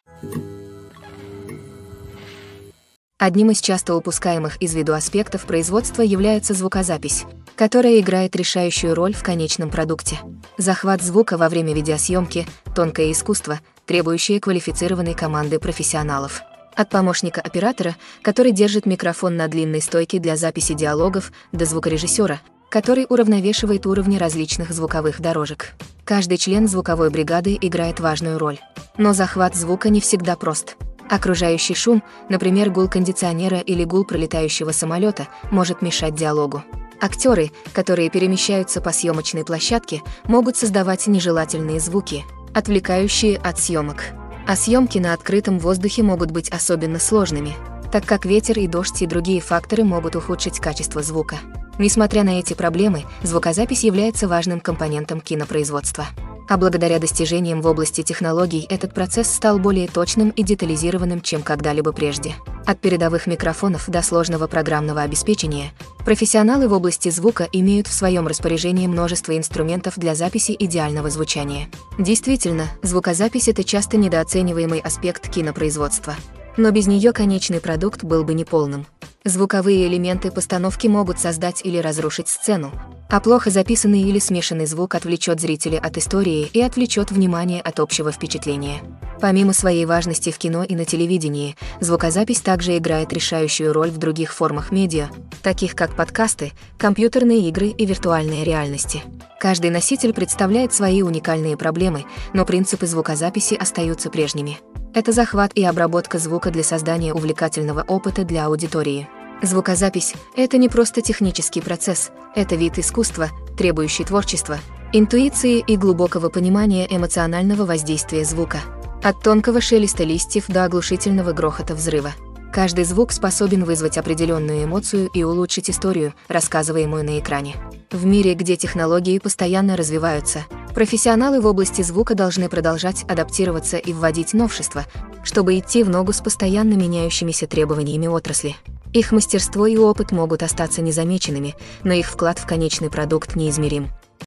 Speaker 1: Одним из часто упускаемых из виду аспектов производства является звукозапись, которая играет решающую роль в конечном продукте. Захват звука во время видеосъемки – тонкое искусство, требующее квалифицированной команды профессионалов. От помощника оператора, который держит микрофон на длинной стойке для записи диалогов, до звукорежиссера, который уравновешивает уровни различных звуковых дорожек. Каждый член звуковой бригады играет важную роль. Но захват звука не всегда прост. Окружающий шум, например, гул кондиционера или гул пролетающего самолета, может мешать диалогу. Актеры, которые перемещаются по съемочной площадке, могут создавать нежелательные звуки, отвлекающие от съемок. А съемки на открытом воздухе могут быть особенно сложными, так как ветер и дождь и другие факторы могут ухудшить качество звука. Несмотря на эти проблемы, звукозапись является важным компонентом кинопроизводства. А благодаря достижениям в области технологий этот процесс стал более точным и детализированным, чем когда-либо прежде. От передовых микрофонов до сложного программного обеспечения, профессионалы в области звука имеют в своем распоряжении множество инструментов для записи идеального звучания. Действительно, звукозапись – это часто недооцениваемый аспект кинопроизводства. Но без нее конечный продукт был бы неполным. Звуковые элементы постановки могут создать или разрушить сцену, а плохо записанный или смешанный звук отвлечет зрителя от истории и отвлечет внимание от общего впечатления. Помимо своей важности в кино и на телевидении, звукозапись также играет решающую роль в других формах медиа, таких как подкасты, компьютерные игры и виртуальные реальности. Каждый носитель представляет свои уникальные проблемы, но принципы звукозаписи остаются прежними. Это захват и обработка звука для создания увлекательного опыта для аудитории. Звукозапись – это не просто технический процесс, это вид искусства, требующий творчества, интуиции и глубокого понимания эмоционального воздействия звука. От тонкого шелеста листьев до оглушительного грохота взрыва. Каждый звук способен вызвать определенную эмоцию и улучшить историю, рассказываемую на экране. В мире, где технологии постоянно развиваются, профессионалы в области звука должны продолжать адаптироваться и вводить новшества, чтобы идти в ногу с постоянно меняющимися требованиями отрасли. Их мастерство и опыт могут остаться незамеченными, но их вклад в конечный продукт неизмерим.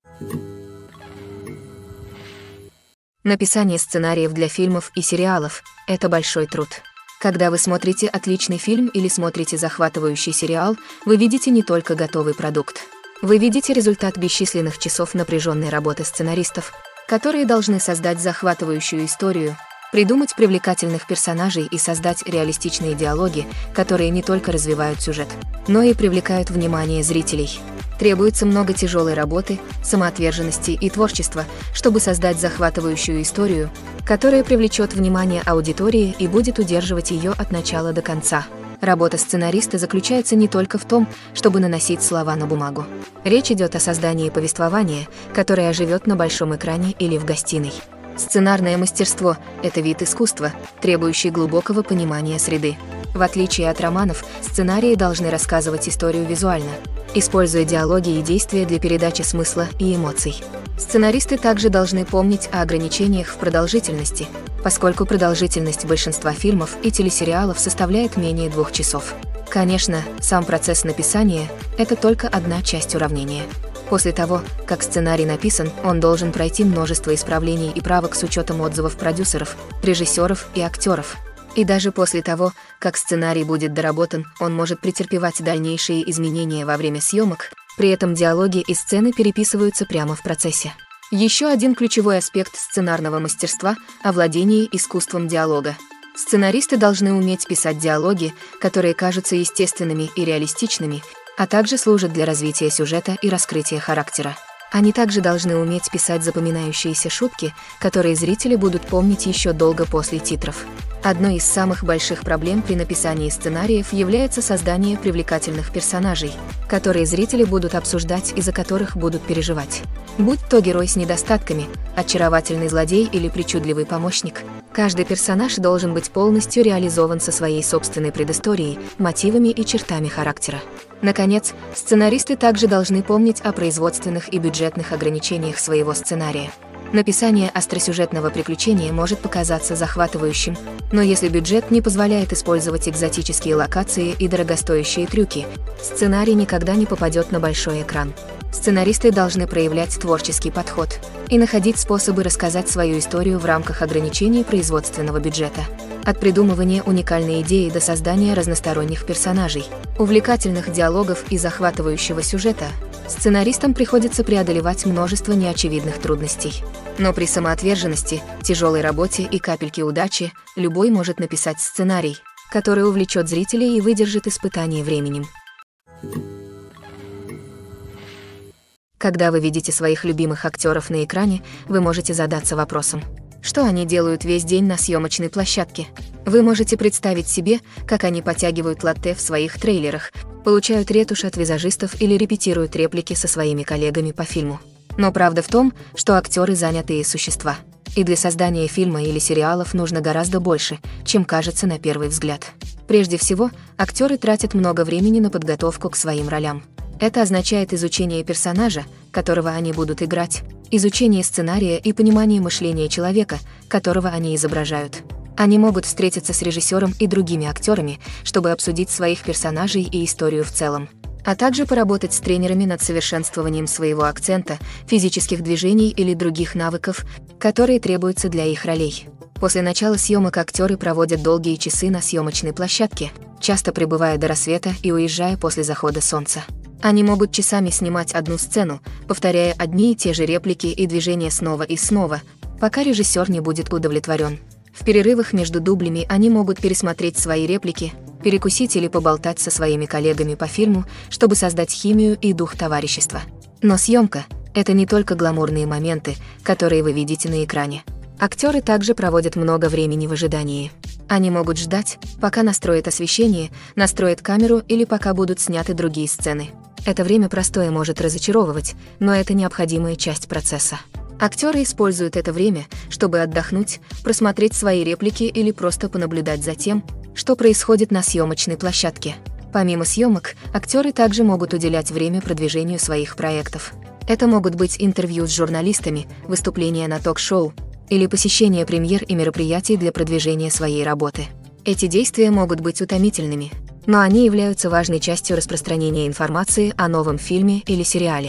Speaker 1: Написание сценариев для фильмов и сериалов – это большой труд. Когда вы смотрите отличный фильм или смотрите захватывающий сериал, вы видите не только готовый продукт. Вы видите результат бесчисленных часов напряженной работы сценаристов, которые должны создать захватывающую историю, придумать привлекательных персонажей и создать реалистичные диалоги, которые не только развивают сюжет, но и привлекают внимание зрителей. Требуется много тяжелой работы, самоотверженности и творчества, чтобы создать захватывающую историю, которая привлечет внимание аудитории и будет удерживать ее от начала до конца. Работа сценариста заключается не только в том, чтобы наносить слова на бумагу. Речь идет о создании повествования, которое оживет на большом экране или в гостиной. Сценарное мастерство – это вид искусства, требующий глубокого понимания среды. В отличие от романов, сценарии должны рассказывать историю визуально, используя диалоги и действия для передачи смысла и эмоций. Сценаристы также должны помнить о ограничениях в продолжительности, поскольку продолжительность большинства фильмов и телесериалов составляет менее 2 часов. Конечно, сам процесс написания – это только одна часть уравнения. После того, как сценарий написан, он должен пройти множество исправлений и правок с учетом отзывов продюсеров, режиссеров и актеров. И даже после того, как сценарий будет доработан, он может претерпевать дальнейшие изменения во время съемок, при этом диалоги и сцены переписываются прямо в процессе. Еще один ключевой аспект сценарного мастерства – овладение искусством диалога. Сценаристы должны уметь писать диалоги, которые кажутся естественными и реалистичными, а также служат для развития сюжета и раскрытия характера. Они также должны уметь писать запоминающиеся шутки, которые зрители будут помнить еще долго после титров. Одной из самых больших проблем при написании сценариев является создание привлекательных персонажей, которые зрители будут обсуждать и за которых будут переживать. Будь то герой с недостатками, очаровательный злодей или причудливый помощник, каждый персонаж должен быть полностью реализован со своей собственной предысторией, мотивами и чертами характера. Наконец, сценаристы также должны помнить о производственных и бюджетных ограничениях своего сценария. Написание остросюжетного приключения может показаться захватывающим, но если бюджет не позволяет использовать экзотические локации и дорогостоящие трюки, сценарий никогда не попадет на большой экран. Сценаристы должны проявлять творческий подход и находить способы рассказать свою историю в рамках ограничений производственного бюджета. От придумывания уникальной идеи до создания разносторонних персонажей, увлекательных диалогов и захватывающего сюжета, сценаристам приходится преодолевать множество неочевидных трудностей. Но при самоотверженности, тяжелой работе и капельке удачи любой может написать сценарий, который увлечет зрителей и выдержит испытание временем. Когда вы видите своих любимых актеров на экране, вы можете задаться вопросом: что они делают весь день на съемочной площадке? Вы можете представить себе, как они потягивают латте в своих трейлерах, получают ретушь от визажистов или репетируют реплики со своими коллегами по фильму. Но правда в том, что актеры занятые существа. И для создания фильма или сериалов нужно гораздо больше, чем кажется на первый взгляд. Прежде всего, актеры тратят много времени на подготовку к своим ролям. Это означает изучение персонажа, которого они будут играть, изучение сценария и понимание мышления человека, которого они изображают. Они могут встретиться с режиссером и другими актерами, чтобы обсудить своих персонажей и историю в целом, а также поработать с тренерами над совершенствованием своего акцента, физических движений или других навыков, которые требуются для их ролей. После начала съемок актеры проводят долгие часы на съемочной площадке, часто пребывая до рассвета и уезжая после захода солнца. Они могут часами снимать одну сцену, повторяя одни и те же реплики и движения снова и снова, пока режиссер не будет удовлетворен. В перерывах между дублями они могут пересмотреть свои реплики, перекусить или поболтать со своими коллегами по фильму, чтобы создать химию и дух товарищества. Но съемка — это не только гламурные моменты, которые вы видите на экране. Актеры также проводят много времени в ожидании. Они могут ждать, пока настроят освещение, настроят камеру или пока будут сняты другие сцены. Это время простое может разочаровывать, но это необходимая часть процесса. Актеры используют это время, чтобы отдохнуть, просмотреть свои реплики или просто понаблюдать за тем, что происходит на съемочной площадке. Помимо съемок, актеры также могут уделять время продвижению своих проектов. Это могут быть интервью с журналистами, выступления на ток-шоу или посещение премьер и мероприятий для продвижения своей работы. Эти действия могут быть утомительными, но они являются важной частью распространения информации о новом фильме или сериале.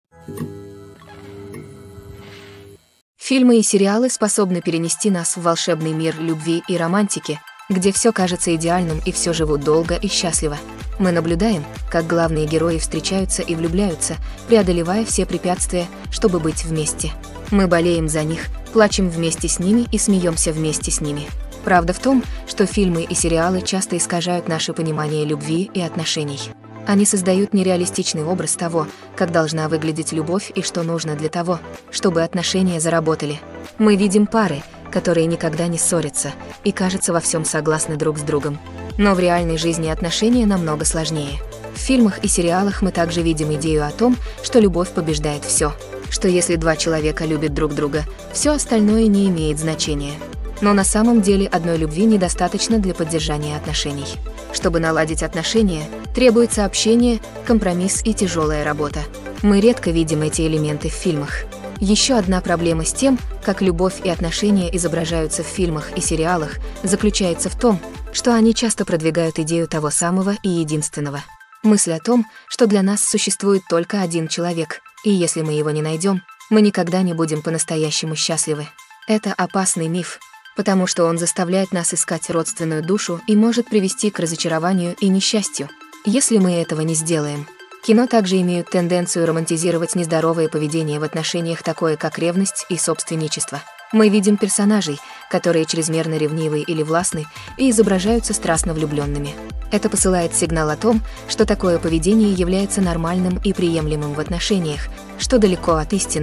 Speaker 1: Фильмы и сериалы способны перенести нас в волшебный мир любви и романтики, где все кажется идеальным и все живут долго и счастливо. Мы наблюдаем, как главные герои встречаются и влюбляются, преодолевая все препятствия, чтобы быть вместе. Мы болеем за них, плачем вместе с ними и смеемся вместе с ними. Правда в том, что фильмы и сериалы часто искажают наше понимание любви и отношений. Они создают нереалистичный образ того, как должна выглядеть любовь и что нужно для того, чтобы отношения заработали. Мы видим пары, которые никогда не ссорятся и, кажется, во всем согласны друг с другом. Но в реальной жизни отношения намного сложнее. В фильмах и сериалах мы также видим идею о том, что любовь побеждает все, что если два человека любят друг друга, все остальное не имеет значения. Но на самом деле одной любви недостаточно для поддержания отношений. Чтобы наладить отношения, требуется общение, компромисс и тяжелая работа. Мы редко видим эти элементы в фильмах. Еще одна проблема с тем, как любовь и отношения изображаются в фильмах и сериалах, заключается в том, что они часто продвигают идею того самого и единственного. Мысль о том, что для нас существует только один человек, и если мы его не найдем, мы никогда не будем по-настоящему счастливы. Это опасный миф, потому что он заставляет нас искать родственную душу и может привести к разочарованию и несчастью, если мы этого не сделаем. Кино также имеют тенденцию романтизировать нездоровое поведение в отношениях, такое как ревность и собственничество. Мы видим персонажей, которые чрезмерно ревнивы или властны и изображаются страстно влюбленными. Это посылает сигнал о том, что такое поведение является нормальным и приемлемым в отношениях, что далеко от истины.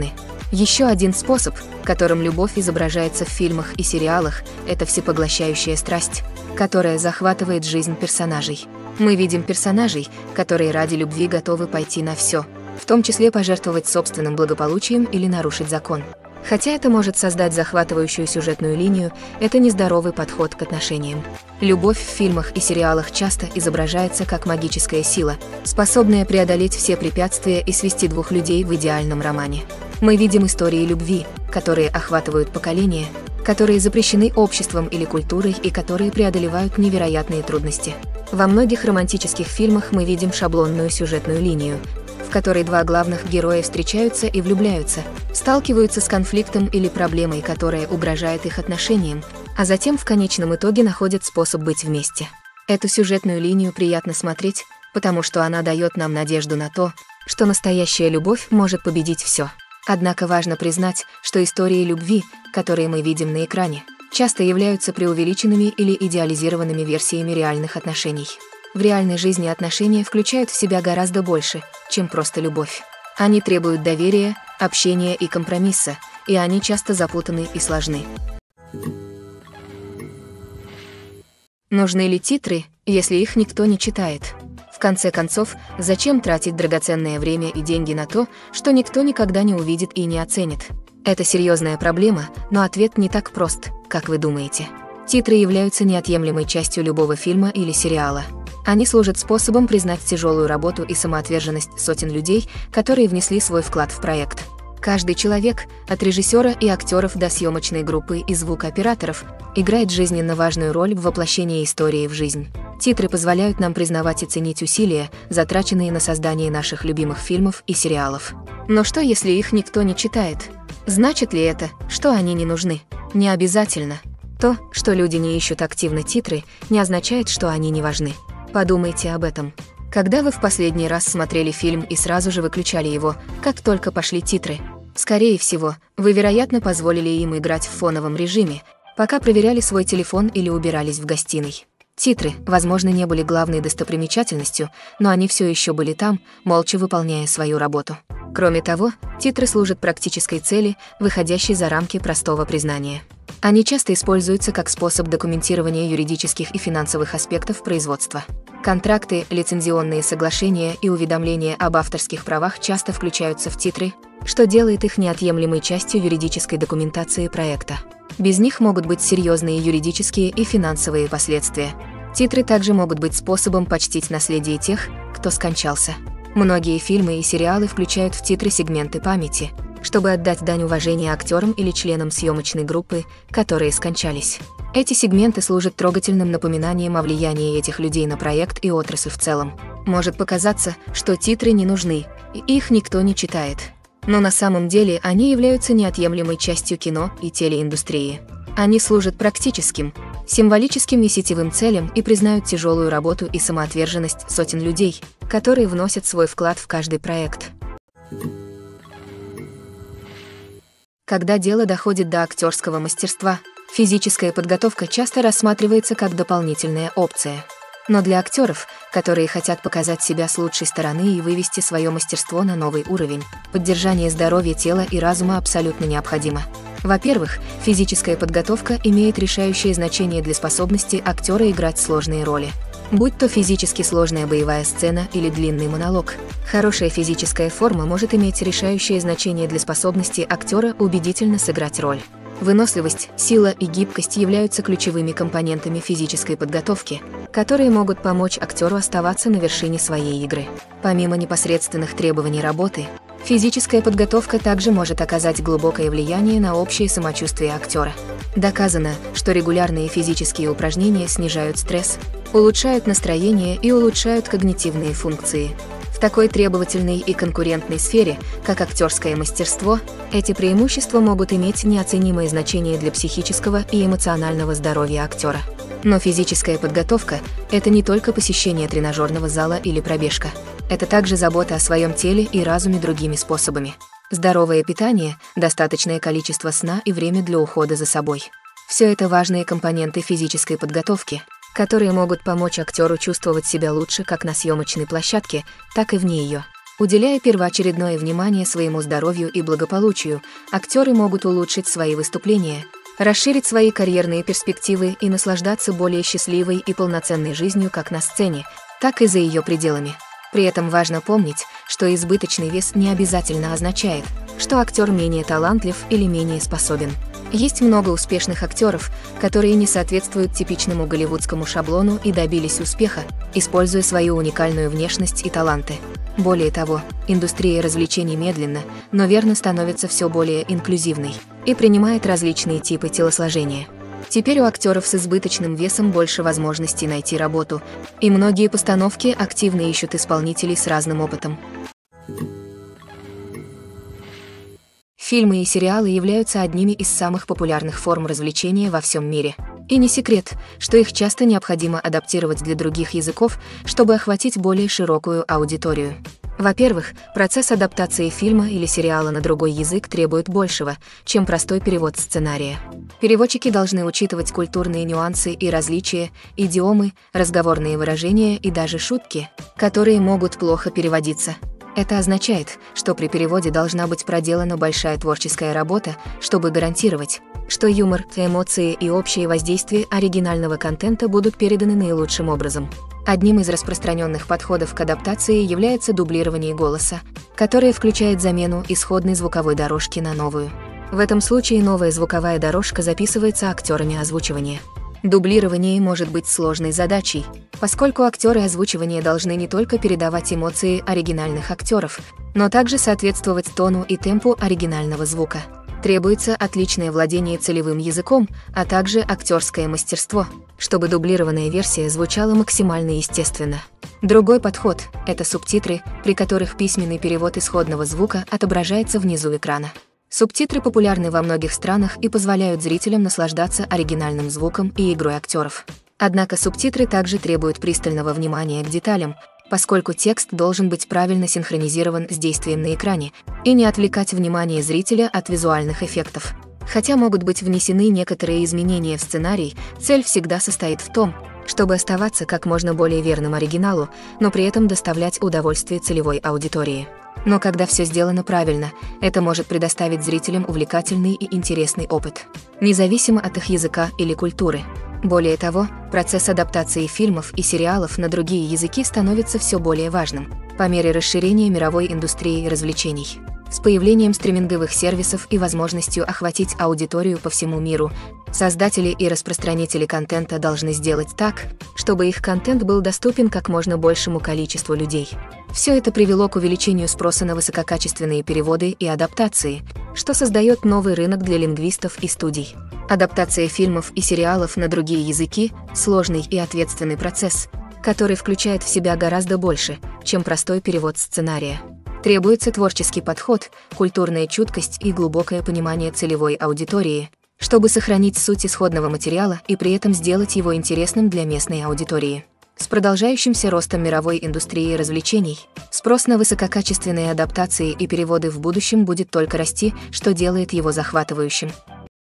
Speaker 1: Еще один способ, которым любовь изображается в фильмах и сериалах, это всепоглощающая страсть, которая захватывает жизнь персонажей. Мы видим персонажей, которые ради любви готовы пойти на все, в том числе пожертвовать собственным благополучием или нарушить закон. Хотя это может создать захватывающую сюжетную линию, это нездоровый подход к отношениям. Любовь в фильмах и сериалах часто изображается как магическая сила, способная преодолеть все препятствия и свести двух людей в идеальном романе. Мы видим истории любви, которые охватывают поколения, которые запрещены обществом или культурой и которые преодолевают невероятные трудности. Во многих романтических фильмах мы видим шаблонную сюжетную линию, в которой два главных героя встречаются и влюбляются, сталкиваются с конфликтом или проблемой, которая угрожает их отношениям, а затем в конечном итоге находят способ быть вместе. Эту сюжетную линию приятно смотреть, потому что она дает нам надежду на то, что настоящая любовь может победить все. Однако важно признать, что истории любви, которые мы видим на экране, часто являются преувеличенными или идеализированными версиями реальных отношений. В реальной жизни отношения включают в себя гораздо больше, чем просто любовь. Они требуют доверия, общения и компромисса, и они часто запутаны и сложны. Нужны ли титры, если их никто не читает? В конце концов, зачем тратить драгоценное время и деньги на то, что никто никогда не увидит и не оценит? Это серьезная проблема, но ответ не так прост, как вы думаете. Титры являются неотъемлемой частью любого фильма или сериала. Они служат способом признать тяжелую работу и самоотверженность сотен людей, которые внесли свой вклад в проект. Каждый человек, от режиссера и актеров до съемочной группы и звукооператоров, играет жизненно важную роль в воплощении истории в жизнь. Титры позволяют нам признавать и ценить усилия, затраченные на создание наших любимых фильмов и сериалов. Но что, если их никто не читает? Значит ли это, что они не нужны? Не обязательно. То, что люди не ищут активно титры, не означает, что они не важны. Подумайте об этом. Когда вы в последний раз смотрели фильм и сразу же выключали его, как только пошли титры? Скорее всего, вы, вероятно, позволили им играть в фоновом режиме, пока проверяли свой телефон или убирались в гостиной. Титры, возможно, не были главной достопримечательностью, но они все еще были там, молча выполняя свою работу. Кроме того, титры служат практической цели, выходящей за рамки простого признания. Они часто используются как способ документирования юридических и финансовых аспектов производства. Контракты, лицензионные соглашения и уведомления об авторских правах часто включаются в титры, что делает их неотъемлемой частью юридической документации проекта. Без них могут быть серьезные юридические и финансовые последствия. Титры также могут быть способом почтить наследие тех, кто скончался. Многие фильмы и сериалы включают в титры сегменты памяти, чтобы отдать дань уважения актерам или членам съемочной группы, которые скончались. Эти сегменты служат трогательным напоминанием о влиянии этих людей на проект и отрасль в целом. Может показаться, что титры не нужны, и их никто не читает. Но на самом деле они являются неотъемлемой частью кино и телеиндустрии. Они служат практическим, символическим и сетевым целям и признают тяжелую работу и самоотверженность сотен людей, которые вносят свой вклад в каждый проект. Когда дело доходит до актерского мастерства, физическая подготовка часто рассматривается как дополнительная опция. Но для актеров, которые хотят показать себя с лучшей стороны и вывести свое мастерство на новый уровень, поддержание здоровья тела и разума абсолютно необходимо. Во-первых, физическая подготовка имеет решающее значение для способности актера играть сложные роли. Будь то физически сложная боевая сцена или длинный монолог, хорошая физическая форма может иметь решающее значение для способности актера убедительно сыграть роль. Выносливость, сила и гибкость являются ключевыми компонентами физической подготовки, которые могут помочь актеру оставаться на вершине своей игры. Помимо непосредственных требований работы, физическая подготовка также может оказать глубокое влияние на общее самочувствие актера. Доказано, что регулярные физические упражнения снижают стресс, улучшают настроение и улучшают когнитивные функции. В такой требовательной и конкурентной сфере, как актерское мастерство, эти преимущества могут иметь неоценимое значение для психического и эмоционального здоровья актера. Но физическая подготовка – это не только посещение тренажерного зала или пробежка. Это также забота о своем теле и разуме другими способами. Здоровое питание, достаточное количество сна и время для ухода за собой. Все это важные компоненты физической подготовки, которые могут помочь актеру чувствовать себя лучше как на съемочной площадке, так и вне ее. Уделяя первоочередное внимание своему здоровью и благополучию, актеры могут улучшить свои выступления, расширить свои карьерные перспективы и наслаждаться более счастливой и полноценной жизнью как на сцене, так и за ее пределами. При этом важно помнить, что избыточный вес не обязательно означает, что актер менее талантлив или менее способен. Есть много успешных актеров, которые не соответствуют типичному голливудскому шаблону и добились успеха, используя свою уникальную внешность и таланты. Более того, индустрия развлечений медленно, но верно становится все более инклюзивной и принимает различные типы телосложения. Теперь у актеров с избыточным весом больше возможностей найти работу, и многие постановки активно ищут исполнителей с разным опытом. Фильмы и сериалы являются одними из самых популярных форм развлечения во всем мире. И не секрет, что их часто необходимо адаптировать для других языков, чтобы охватить более широкую аудиторию. Во-первых, процесс адаптации фильма или сериала на другой язык требует большего, чем простой перевод сценария. Переводчики должны учитывать культурные нюансы и различия, идиомы, разговорные выражения и даже шутки, которые могут плохо переводиться. Это означает, что при переводе должна быть проделана большая творческая работа, чтобы гарантировать, что юмор, эмоции и общее воздействие оригинального контента будут переданы наилучшим образом. Одним из распространенных подходов к адаптации является дублирование голоса, которое включает замену исходной звуковой дорожки на новую. В этом случае новая звуковая дорожка записывается актерами озвучивания. Дублирование может быть сложной задачей, поскольку актеры озвучивания должны не только передавать эмоции оригинальных актеров, но также соответствовать тону и темпу оригинального звука. Требуется отличное владение целевым языком, а также актерское мастерство, чтобы дублированная версия звучала максимально естественно. Другой подход – это субтитры, при которых письменный перевод исходного звука отображается внизу экрана. Субтитры популярны во многих странах и позволяют зрителям наслаждаться оригинальным звуком и игрой актеров. Однако субтитры также требуют пристального внимания к деталям, поскольку текст должен быть правильно синхронизирован с действием на экране и не отвлекать внимание зрителя от визуальных эффектов. Хотя могут быть внесены некоторые изменения в сценарий, цель всегда состоит в том, чтобы оставаться как можно более верным оригиналу, но при этом доставлять удовольствие целевой аудитории. Но когда все сделано правильно, это может предоставить зрителям увлекательный и интересный опыт, независимо от их языка или культуры. Более того, процесс адаптации фильмов и сериалов на другие языки становится все более важным по мере расширения мировой индустрии развлечений. С появлением стриминговых сервисов и возможностью охватить аудиторию по всему миру, создатели и распространители контента должны сделать так, чтобы их контент был доступен как можно большему количеству людей. Все это привело к увеличению спроса на высококачественные переводы и адаптации, что создает новый рынок для лингвистов и студий. Адаптация фильмов и сериалов на другие языки – сложный и ответственный процесс, который включает в себя гораздо больше, чем простой перевод сценария. Требуется творческий подход, культурная чуткость и глубокое понимание целевой аудитории, чтобы сохранить суть исходного материала и при этом сделать его интересным для местной аудитории. С продолжающимся ростом мировой индустрии развлечений, спрос на высококачественные адаптации и переводы в будущем будет только расти, что делает его захватывающим.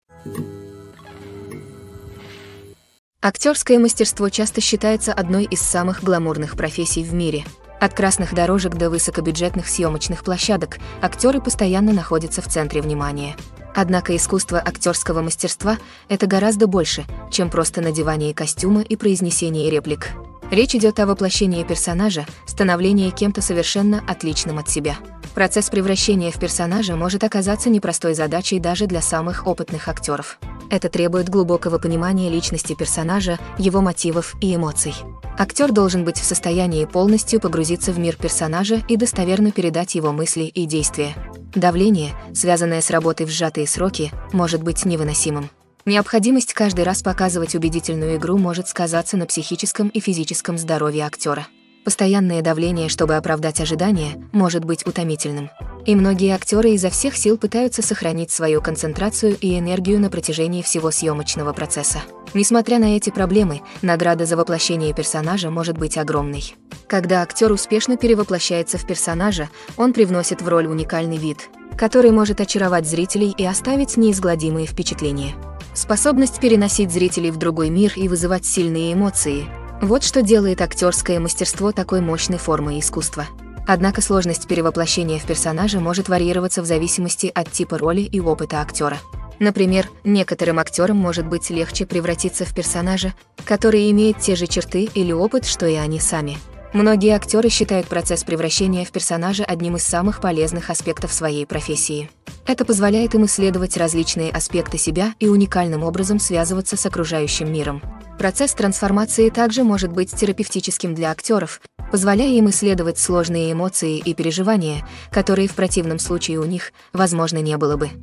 Speaker 1: Актерское мастерство часто считается одной из самых гламурных профессий в мире. От красных дорожек до высокобюджетных съемочных площадок актеры постоянно находятся в центре внимания. Однако искусство актерского мастерства – это гораздо больше, чем просто надевание костюма и произнесение реплик. Речь идет о воплощении персонажа, становлении кем-то совершенно отличным от себя. Процесс превращения в персонажа может оказаться непростой задачей даже для самых опытных актеров. Это требует глубокого понимания личности персонажа, его мотивов и эмоций. Актер должен быть в состоянии полностью погрузиться в мир персонажа и достоверно передать его мысли и действия. Давление, связанное с работой в сжатые сроки, может быть невыносимым. Необходимость каждый раз показывать убедительную игру может сказаться на психическом и физическом здоровье актера. Постоянное давление, чтобы оправдать ожидания, может быть утомительным. И многие актеры изо всех сил пытаются сохранить свою концентрацию и энергию на протяжении всего съемочного процесса. Несмотря на эти проблемы, награда за воплощение персонажа может быть огромной. Когда актер успешно перевоплощается в персонажа, он привносит в роль уникальный вид, который может очаровать зрителей и оставить неизгладимые впечатления. Способность переносить зрителей в другой мир и вызывать сильные эмоции – вот что делает актерское мастерство такой мощной формой искусства. Однако сложность перевоплощения в персонажа может варьироваться в зависимости от типа роли и опыта актера. Например, некоторым актерам может быть легче превратиться в персонажа, который имеет те же черты или опыт, что и они сами. Многие актеры считают процесс превращения в персонажа одним из самых полезных аспектов своей профессии. Это позволяет им исследовать различные аспекты себя и уникальным образом связываться с окружающим миром. Процесс трансформации также может быть терапевтическим для актеров, позволяя им исследовать сложные эмоции и переживания, которые в противном случае у них, возможно, не было бы.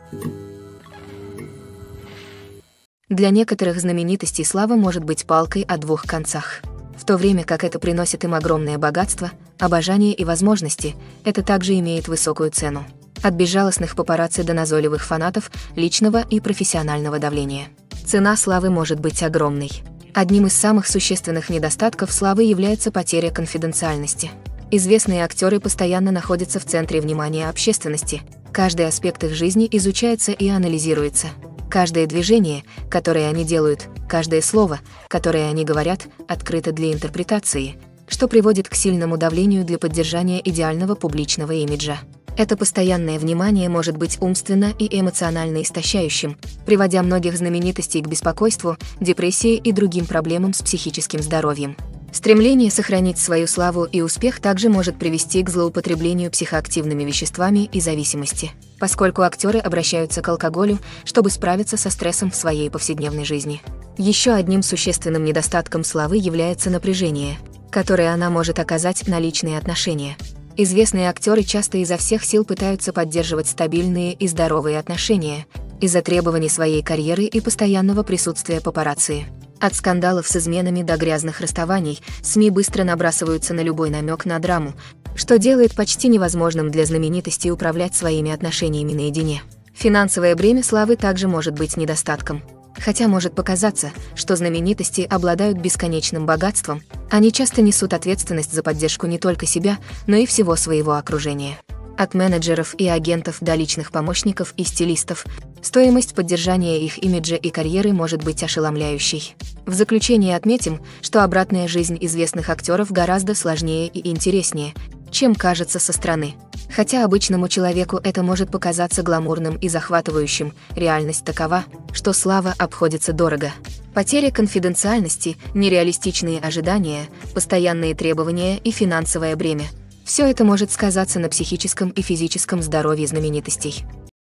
Speaker 1: Для некоторых знаменитостей слава может быть палкой о двух концах. В то время как это приносит им огромное богатство, обожание и возможности, это также имеет высокую цену. От безжалостных папарацци до назойливых фанатов, личного и профессионального давления. Цена славы может быть огромной. Одним из самых существенных недостатков славы является потеря конфиденциальности. Известные актеры постоянно находятся в центре внимания общественности. Каждый аспект их жизни изучается и анализируется. Каждое движение, которое они делают, каждое слово, которое они говорят, открыто для интерпретации, что приводит к сильному давлению для поддержания идеального публичного имиджа. Это постоянное внимание может быть умственно и эмоционально истощающим, приводя многих знаменитостей к беспокойству, депрессии и другим проблемам с психическим здоровьем. Стремление сохранить свою славу и успех также может привести к злоупотреблению психоактивными веществами и зависимости, поскольку актеры обращаются к алкоголю, чтобы справиться со стрессом в своей повседневной жизни. Еще одним существенным недостатком славы является напряжение, которое она может оказать на личные отношения. Известные актеры часто изо всех сил пытаются поддерживать стабильные и здоровые отношения из-за требований своей карьеры и постоянного присутствия папарацци. От скандалов с изменами до грязных расставаний СМИ быстро набрасываются на любой намек на драму, что делает почти невозможным для знаменитостей управлять своими отношениями наедине. Финансовое бремя славы также может быть недостатком. Хотя может показаться, что знаменитости обладают бесконечным богатством, они часто несут ответственность за поддержку не только себя, но и всего своего окружения. От менеджеров и агентов до личных помощников и стилистов, стоимость поддержания их имиджа и карьеры может быть ошеломляющей. В заключение отметим, что обратная жизнь известных актеров гораздо сложнее и интереснее, чем кажется со стороны. Хотя обычному человеку это может показаться гламурным и захватывающим, реальность такова, что слава обходится дорого. Потеря конфиденциальности, нереалистичные ожидания, постоянные требования и финансовое бремя – все это может сказаться на психическом и физическом здоровье знаменитостей.